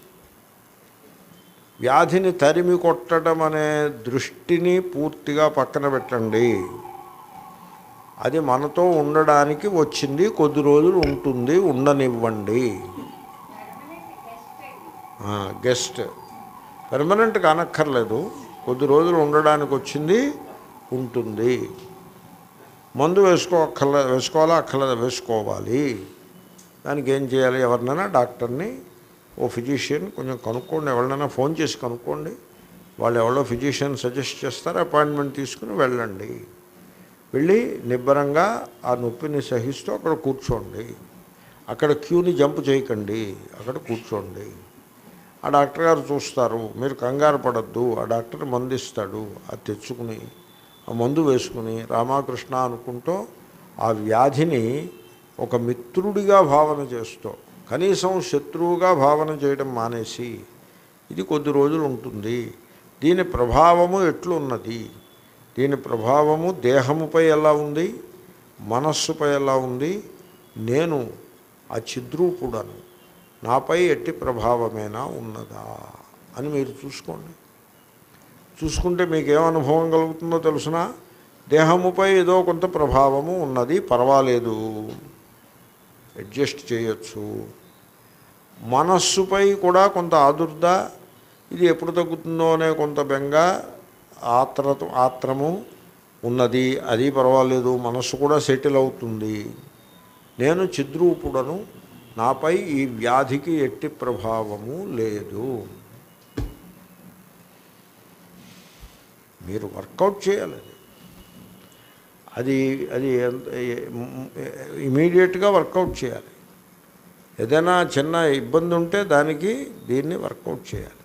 వ్యాధిని తరిమి కొట్టడం అనే దృష్టిని పూర్తిగా పక్కన పెట్టండి. అది మనతో ఉండడానికి వచ్చింది, కొద్ది రోజులు ఉంటుంది, ఉండనివ్వండి. గెస్ట్ పెర్మనెంట్ కానక్కర్లేదు, కొద్ది రోజులు ఉండడానికి వచ్చింది, ఉంటుంది. మందు వేసుకో అక్కర్లే వేసుకోవాలా అక్కర్లేదు వేసుకోవాలి. దానికి ఏం చేయాలి? ఎవరినైనా డాక్టర్ని, ఓ ఫిజిషియన్ కొంచెం కనుక్కోండి, ఎవరినైనా ఫోన్ చేసి కనుక్కోండి. వాళ్ళు ఎవరో ఫిజిషియన్ సజెస్ట్ చేస్తారు, అపాయింట్మెంట్ తీసుకుని వెళ్ళండి. వెళ్ళి నిబ్బరంగా ఆ నొప్పిని సహిస్తూ అక్కడ కూర్చోండి. అక్కడ క్యూని జంప్ చేయకండి, అక్కడ కూర్చోండి. ఆ డాక్టర్ గారు చూస్తారు, మీరు కంగారు పడద్దు. ఆ డాక్టర్ మందు ఇస్తాడు, అది తెచ్చుకుని ఆ మందు వేసుకుని రామకృష్ణ అనుకుంటూ ఆ వ్యాధిని ఒక మిత్రుడిగా భావన చేస్తూ, కనీసం శత్రువుగా భావన చేయడం మానేసి, ఇది కొద్ది రోజులు ఉంటుంది, దీని ప్రభావము ఎట్లున్నది, దీని ప్రభావము దేహముపై ఎలా ఉంది, మనస్సుపై ఎలా ఉంది, నేను ఆ చిద్రూపుడను, నాపై ఎట్టి ప్రభావమేనా ఉన్నదా అని మీరు చూసుకోండి. చూసుకుంటే మీకు ఏమనుభవం కలుగుతుందో తెలుసునా? దేహముపై ఏదో కొంత ప్రభావము ఉన్నది, పర్వాలేదు, అడ్జస్ట్ చేయొచ్చు. మనస్సుపై కూడా కొంత ఆదుర్ద, ఇది ఎప్పుడు తగ్గుతుందో అనే కొంత బెంగ, ఆత్ర ఆత్రము ఉన్నది, అది పర్వాలేదు, మనస్సు కూడా సెటిల్ అవుతుంది. నేను చిద్రూపుడను, నాపై ఈ వ్యాధికి ఎట్టి ప్రభావము లేదు. మీరు వర్కౌట్ చేయాలి. అది అది ఇమీడియట్గా వర్కౌట్ చేయాలి. ఏదైనా చిన్న ఇబ్బంది ఉంటే దానికి దీన్ని వర్కౌట్ చేయాలి.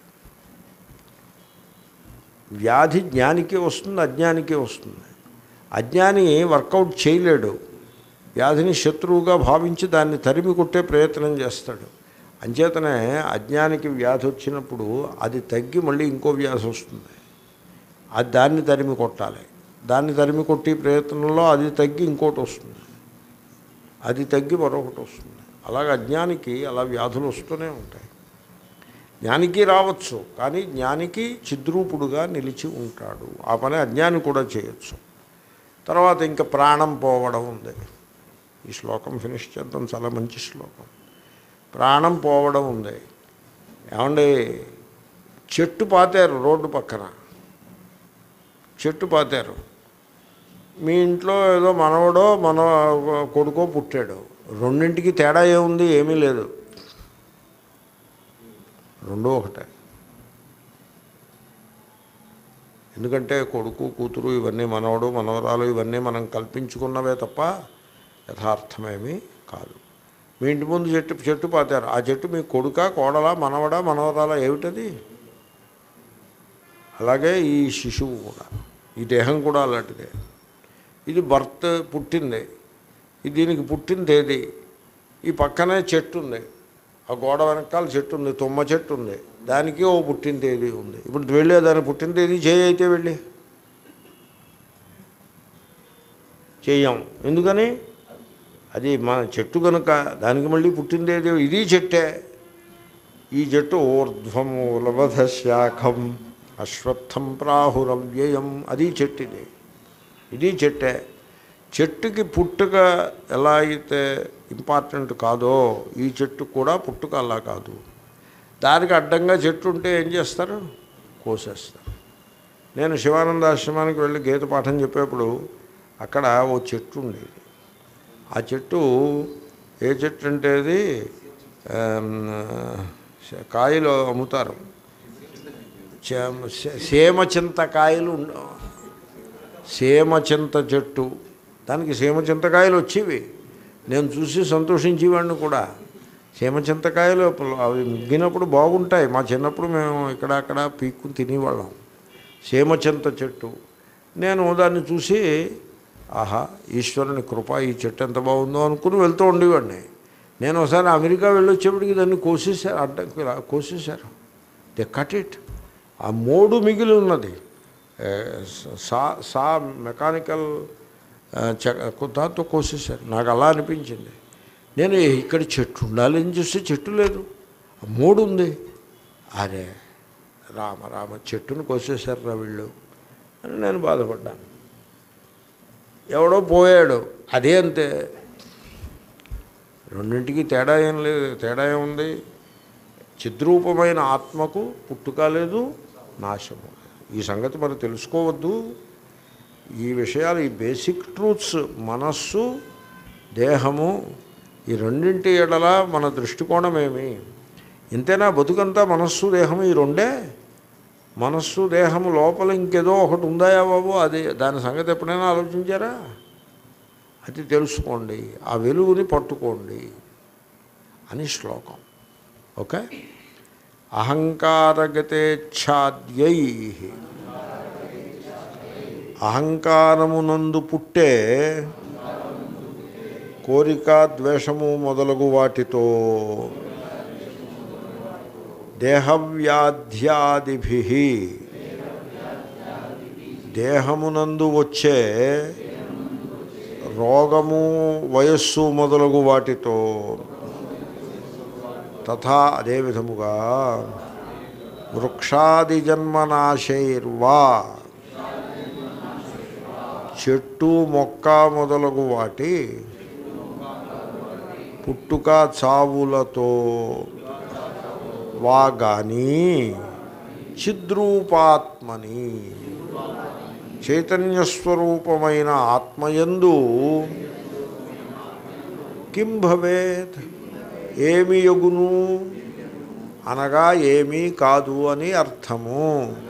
వ్యాధి జ్ఞానికి వస్తుంది, అజ్ఞానికి వస్తుంది. అజ్ఞాని వర్కౌట్ చేయలేడు, వ్యాధిని శత్రువుగా భావించి దాన్ని తరిమి కొట్టే ప్రయత్నం చేస్తాడు. అంచేతనే అజ్ఞానికి వ్యాధి వచ్చినప్పుడు అది తగ్గి మళ్ళీ ఇంకో వ్యాధి వస్తుంది, అది దాన్ని తరిమి కొట్టాలి. దాన్ని తరిమి కొట్టి ప్రయత్నంలో అది తగ్గి ఇంకోటి వస్తుంది, అది తగ్గి మరొకటి వస్తుంది. అలాగే అజ్ఞానికి అలా వ్యాధులు వస్తూనే ఉంటాయి. జ్ఞానికి రావచ్చు, కానీ జ్ఞానికి చిద్రూపుడుగా నిలిచి ఉంటాడు. ఆ పని అజ్ఞాని కూడా చేయొచ్చు. తర్వాత ఇంకా ప్రాణం పోవడం ఉంది. ఈ శ్లోకం ఫినిష్ చేద్దాం, చాలా మంచి శ్లోకం. ప్రాణం పోవడం ఉంది. ఏమండి, చెట్టు పాతారు రోడ్డు పక్కన, చెట్టు పాతారు. మీ ఇంట్లో ఏదో మనవడో మన కొడుకో పుట్టాడు, రెండింటికి తేడా ఏముంది? ఏమీ లేదు, రెండో ఒకటే. ఎందుకంటే కొడుకు కూతురు ఇవన్నీ, మనవడు మనవరాలు ఇవన్నీ మనం కల్పించుకున్నవే తప్ప యథార్థమేమీ కాదు. మీ ఇంటి ముందు చెట్టు చెట్టు పాతారు, ఆ చెట్టు మీ కొడుకా కోడలా మనవడా మనవరాలా ఏమిటది? అలాగే ఈ శిశువు కూడా, ఈ దేహం కూడా అలాంటిదే. ఇది బర్త్, పుట్టింది, ఇది దీనికి పుట్టిన తేదీ. ఈ పక్కనే చెట్టు ఉంది, ఆ గోడ వెనకాల చెట్టు ఉంది, తుమ్మ చెట్టు ఉంది, దానికి ఓ పుట్టిన తేదీ ఉంది. ఇప్పుడు వెళ్ళే దానికి పుట్టిన తేదీ చేయి అయితే వెళ్ళి చెయ్యం. ఎందుకని? అది మన చెట్టు కనుక దానికి మళ్ళీ పుట్టిన తేదీ. ఇది చెట్టే, ఈ చెట్టు ఊర్ధ్వము లభధ శాఖం అశ్వత్థం ప్రాహురవ్యయం, అది చెట్టు. ఇది ఇది చెట్టే. చెట్టుకి పుట్టుక ఎలా అయితే ఇంపార్టెంట్ కాదో, ఈ చెట్టు కూడా పుట్టుక అలా కాదు. దానికి అడ్డంగా చెట్టు ఉంటే ఏం చేస్తారు? కోసేస్తారు. నేను శివానంద ఆశ్రమానికి వెళ్ళి గీత పాఠం చెప్పేప్పుడు అక్కడ ఓ చెట్టు ఉండేది. ఆ చెట్టు ఏ చెట్టు అంటే అది కాయలు అమ్ముతారు, సీమచింతకాయలు, సీమచింత చెట్టు. దానికి సీమచింతకాయలు వచ్చేవి, నేను చూసి సంతోషించేవాడిని కూడా. సీమచింతకాయలు అవి మిగినప్పుడు బాగుంటాయి. మా చిన్నప్పుడు మేము ఇక్కడ అక్కడ పీక్కుని తినేవాళ్ళం. సీమచింత చెట్టు. నేను దాన్ని చూసి ఆహా ఈశ్వరుని కృప, ఈ చెట్టు ఎంత బాగుందో అనుకుని వెళ్తూ ఉండేవాడిని. నేను ఒకసారి అమెరికా వెళ్ళొచ్చేప్పటికి దాన్ని కోసేసారు, అడ్డంకి కోసేశారు. They cut it. ఆ మోడు మిగిలి ఉన్నది, సా సా మెకానికల్ దాంతో కోసేశారు. నాకు అలా అనిపించింది. నేను ఇక్కడ చెట్టు ఉండాలని చూస్తే చెట్టు లేదు, మోడు ఉంది. అరే రామ రామ, చెట్టును కోసేశారు రా వీళ్ళు అని నేను బాధపడ్డాను. ఎవడో పోయాడు, అదే అంతే. రెండింటికి తేడా ఏం లేదు. తేడా ఏముంది? చిద్రూపమైన ఆత్మకు పుట్టుక లేదు, నాశము లేదు. ఈ సంగతి మరి తెలుసుకోవద్దు. ఈ విషయాలు, ఈ బేసిక్ ట్రూత్స్, మనస్సు దేహము, ఈ రెండింటి ఎడల మన దృష్టికోణమేమి? ఇంతేనా? బతుకంతా మనస్సు దేహము ఈ రెండే. మనస్సు దేహము లోపల ఇంకేదో ఒకటి ఉందాయా బాబు, అది దాని సంగతి ఎప్పుడైనా ఆలోచించారా? అది తెలుసుకోండి, ఆ వెలుగుని పట్టుకోండి అని శ్లోకం. ఓకే. అహంకారగతేచ్ఛాద్యై, అహంకారమునందు పుట్టే కోరిక ద్వేషము మొదలగు వాటితో దేహవ్యాధ్యాదిభి, దేహమునందు వచ్చే రోగము వయస్సు మొదలగు వాటితో, తథా అదే విధముగా వృక్షాది జన్మనాశైర్వా, చెట్టు మొక్క మొదలగు వాటి పుట్టుక చావులతో వా గాని చిద్రూపాత్మని, చైతన్యస్వరూపమైన ఆత్మయందు కిం భవేత్, ఏమి యగును అనగా ఏమీ కాదు అని అర్థము.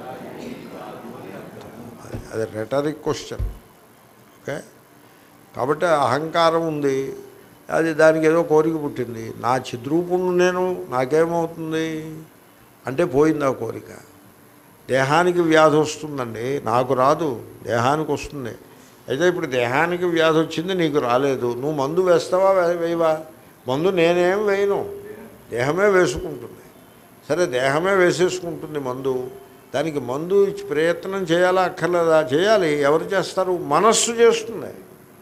అది రెటరిక్ క్వశ్చన్. ఓకే. కాబట్టి అహంకారం ఉంది, అది దానికి ఏదో కోరిక పుట్టింది. నా చిద్రూపుణ్ణి నేను, నాకేమవుతుంది అంటే పోయింది ఆ కోరిక. దేహానికి వ్యాధి వస్తుందండి, నాకు రాదు, దేహానికి వస్తుంది. అయితే ఇప్పుడు దేహానికి వ్యాధి వచ్చింది, నీకు రాలేదు, నువ్వు మందు వేస్తావా వేయవా? మందు నేనేం వేయను, దేహమే వేసుకుంటుంది. సరే, దేహమే వేసేసుకుంటుంది మందు, దానికి మందు ఇచ్చి ప్రయత్నం చేయాలా అక్కర్లేదా? చేయాలి. ఎవరు చేస్తారు? మనస్సు చేస్తుంది.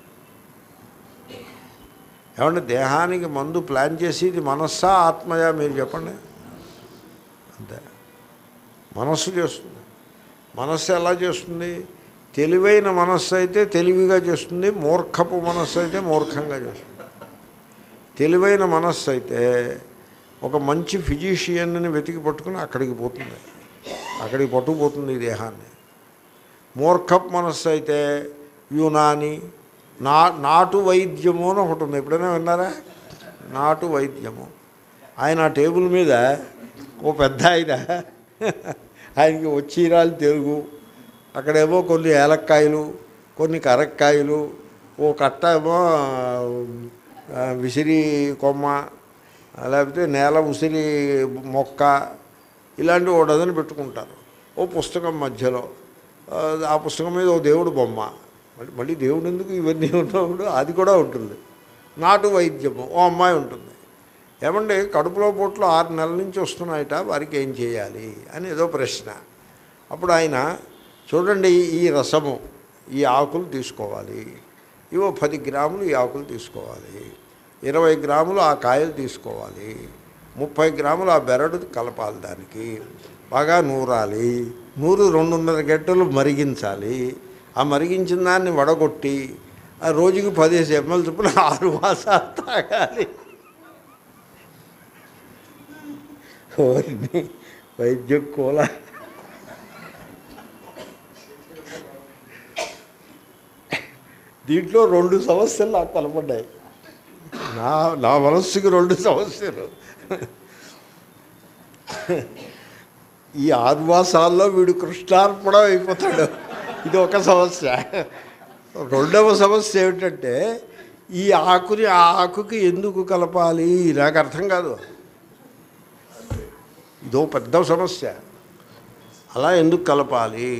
ఏమంటే దేహానికి మందు ప్లాన్ చేసేది మనస్సా ఆత్మయా? మీరు చెప్పండి. అంతే, మనస్సు చేస్తుంది. మనస్సు ఎలా చేస్తుంది? తెలివైన మనస్సు అయితే తెలివిగా చేస్తుంది, మూర్ఖపు మనస్సు అయితే మూర్ఖంగా చేస్తుంది. తెలివైన మనస్సు అయితే ఒక మంచి ఫిజిషియన్ని వెతికి పట్టుకుని అక్కడికి పోతుంది, అక్కడికి పట్టుకుపోతుంది ఈ దేహాన్ని. మూర్ఖపు మనస్సు అయితే యునాని, నా నాటు వైద్యము అని ఒకటి ఉంది, ఎప్పుడైనా విన్నారా? నాటు వైద్యము. ఆయన ఆ టేబుల్ మీద ఓ పెద్ద ఆయన, ఆయనకి వచ్చీరాలు తెలుగు, అక్కడేమో కొన్ని ఏలక్కాయలు, కొన్ని కరక్కాయలు, ఓ కట్ట ఏమో విసిరి కొమ్మ, లేకపోతే నేల ఉసిరి మొక్క, ఇలాంటివి ఓ డజన్ పెట్టుకుంటారు. ఓ పుస్తకం మధ్యలో, ఆ పుస్తకం మీద ఓ దేవుడు బొమ్మ. మళ్ళీ మళ్ళీ దేవుడు ఎందుకు ఇవన్నీ ఉన్నప్పుడు అది కూడా ఉంటుంది. నాటు వైద్యము ఓ అమ్మాయి ఉంటుంది. ఏమండి కడుపులో పోట్లు ఆరు నెలల నుంచి వస్తున్నాయట, వారికి ఏం చేయాలి అని ఏదో ప్రశ్న. అప్పుడు ఆయన చూడండి, ఈ రసము, ఈ ఆకులు తీసుకోవాలి, ఇవో పది గ్రాములు ఈ ఆకులు తీసుకోవాలి, ఇరవై గ్రాములు ఆ కాయలు తీసుకోవాలి, ముప్పై గ్రాములు ఆ బెరడు కలపాలి, దానికి బాగా నూరాలి, నూరు రెండున్నర గంటలు మరిగించాలి, ఆ మరిగించిన దాన్ని వడగొట్టి ఆ రోజుకి పదిహేను ఎంఎల్ చొప్పున ఆరు మాసాలు తాగాలి. వైద్యం కోలా. దీంట్లో రెండు సమస్యలు నాకు కనపడ్డాయి. నా నా మనస్సుకి రెండు సమస్యలు. ఈ ఆరు మాసాల్లో వీడు కృష్ణార్పణం అయిపోతాడు, ఇది ఒక సమస్య. రెండవ సమస్య ఏమిటంటే, ఈ ఆకుని ఆ ఆకుకి ఎందుకు కలపాలి నాకు అర్థం కాదు. ఇదో పెద్ద సమస్య. అలా ఎందుకు కలపాలి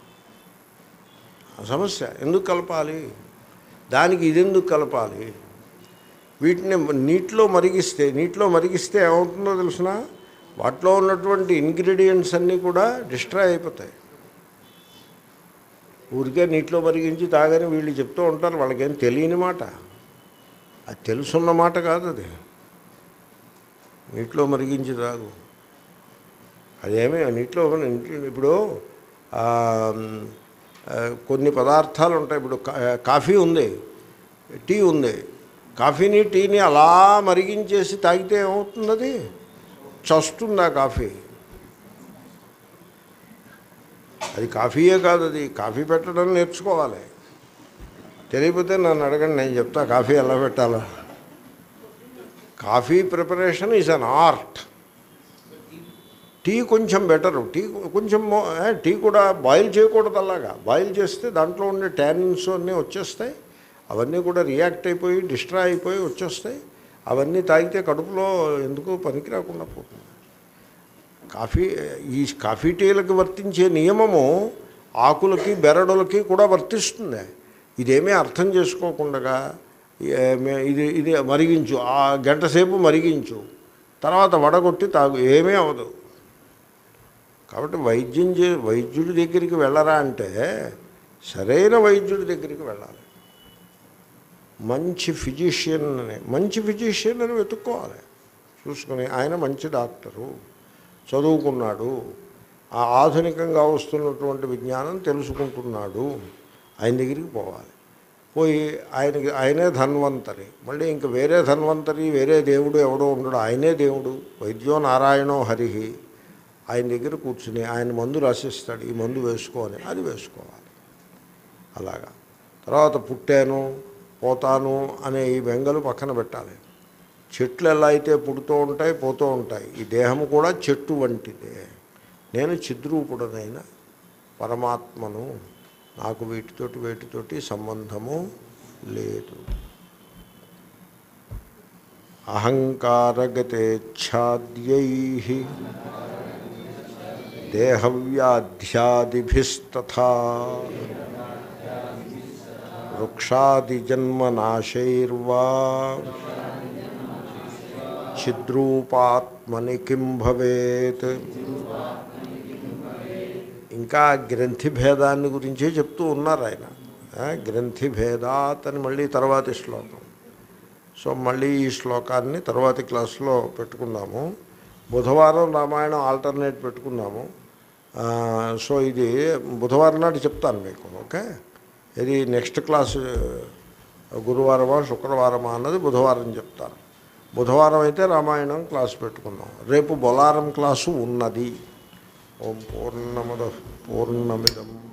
ఆ సమస్య, ఎందుకు కలపాలి, దానికి ఇది ఎందుకు కలపాలి. వీటిని నీటిలో మరిగిస్తే నీటిలో మరిగిస్తే ఏమవుతుందో తెలుసిన, వాటిలో ఉన్నటువంటి ఇంగ్రీడియంట్స్ అన్నీ కూడా డిస్ట్రాయ్ అయిపోతాయి. ఊరికే నీటిలో మరిగించి తాగని వీళ్ళు చెప్తూ ఉంటారు, వాళ్ళకేం తెలియని మాట, అది తెలుసున్న మాట కాదు. అది నీటిలో మరిగించి తాగు, అదేమీ నీటిలో. ఇప్పుడు కొన్ని పదార్థాలు ఉంటాయి, ఇప్పుడు కాఫీ ఉంది, టీ ఉంది. కాఫీని టీని అలా మరిగించేసి తాగితే ఏమవుతుంది, అది చస్తుంది ఆ కాఫీ. అది కాఫీయే కాదు, అది కాఫీ పెట్టడం నేర్చుకోవాలి. తెలియకపోతే నన్ను అడగండి, నేను చెప్తా కాఫీ ఎలా పెట్టాలో. Coffee preparation is an art. Tea కొంచెం బెటరు, టీ కొంచెం టీ కూడా బాయిల్ చేయకూడదు. అలాగా బాయిల్ చేస్తే దాంట్లో ఉండే ట్యానిన్స్ అన్నీ వచ్చేస్తాయి, అవన్నీ కూడా రియాక్ట్ అయిపోయి డిస్ట్రాయ్ అయిపోయి వచ్చేస్తాయి. అవన్నీ తాగితే కడుపులో ఎందుకు పనికి రాకుండా పోతుంది. కాఫీ ఈ కాఫీ టీలకు వర్తించే నియమము ఆకులకి బెరడులకి కూడా వర్తిస్తుంది. ఇదేమీ అర్థం చేసుకోకుండా ఇది ఇది మరిగించు, ఆ గంట సేపు మరిగించు, తర్వాత వడగొట్టి తాగు, ఏమీ అవ్వదు. కాబట్టి వైద్యం చే వైద్యుడి దగ్గరికి వెళ్ళరా అంటే సరైన వైద్యుడి దగ్గరికి వెళ్ళాలి. మంచి ఫిజిషియన్ అని మంచి ఫిజిషియన్ అని వెతుక్కోవాలి. చూసుకుని ఆయన మంచి డాక్టరు, చదువుకున్నాడు, ఆ ఆధునికంగా వస్తున్నటువంటి విజ్ఞానం తెలుసుకుంటున్నాడు, ఆయన దగ్గరికి పోవాలి. పోయి ఆయనకి ఆయనే ధన్వంతరి, మళ్ళీ ఇంక వేరే ధన్వంతరి వేరే దేవుడు ఎవడో ఉండడు, ఆయనే దేవుడు. వైద్యో నారాయణో హరిహి. ఆయన దగ్గర కూర్చుని ఆయన మందు రాసిస్తాడు, ఈ మందు వేసుకోని, అది వేసుకోవాలి. అలాగా తర్వాత పుట్టాను పోతాను అనే ఈ బెంగలు పక్కన పెట్టాలి. చెట్లు ఎలా అయితే పుడుతూ ఉంటాయి పోతూ ఉంటాయి, ఈ దేహము కూడా చెట్టు వంటిదే. నేను చిద్రూపుడనైన పరమాత్మను, నాకు వీటితోటి వేటితోటి సంబంధము లేదు. అహంకారగతేచ్ఛాద్యై దేహవ్యాధ్యాదిభిస్తథా వృక్షాదిజన్మనాశైర్వా చిద్రూపాత్మని కిం భవేత్. ఇంకా గ్రంథి భేదాన్ని గురించే చెప్తూ ఉన్నారు ఆయన. గ్రంథి భేదాత్ అని మళ్ళీ తర్వాతి శ్లోకం. సో మళ్ళీ ఈ శ్లోకాన్ని తర్వాతి క్లాస్లో పెట్టుకున్నాము. బుధవారం రామాయణం ఆల్టర్నేట్ పెట్టుకున్నాము. సో ఇది బుధవారం నాటి చెప్తాను మీకు. ఓకే, ఇది నెక్స్ట్ క్లాసు గురువారమా శుక్రవారమా అన్నది బుధవారం చెప్తాను. బుధవారం అయితే రామాయణం క్లాసు పెట్టుకున్నాం. రేపు బొలారం క్లాసు ఉన్నది. ఓం పూర్ణమద పూర్ణమిదం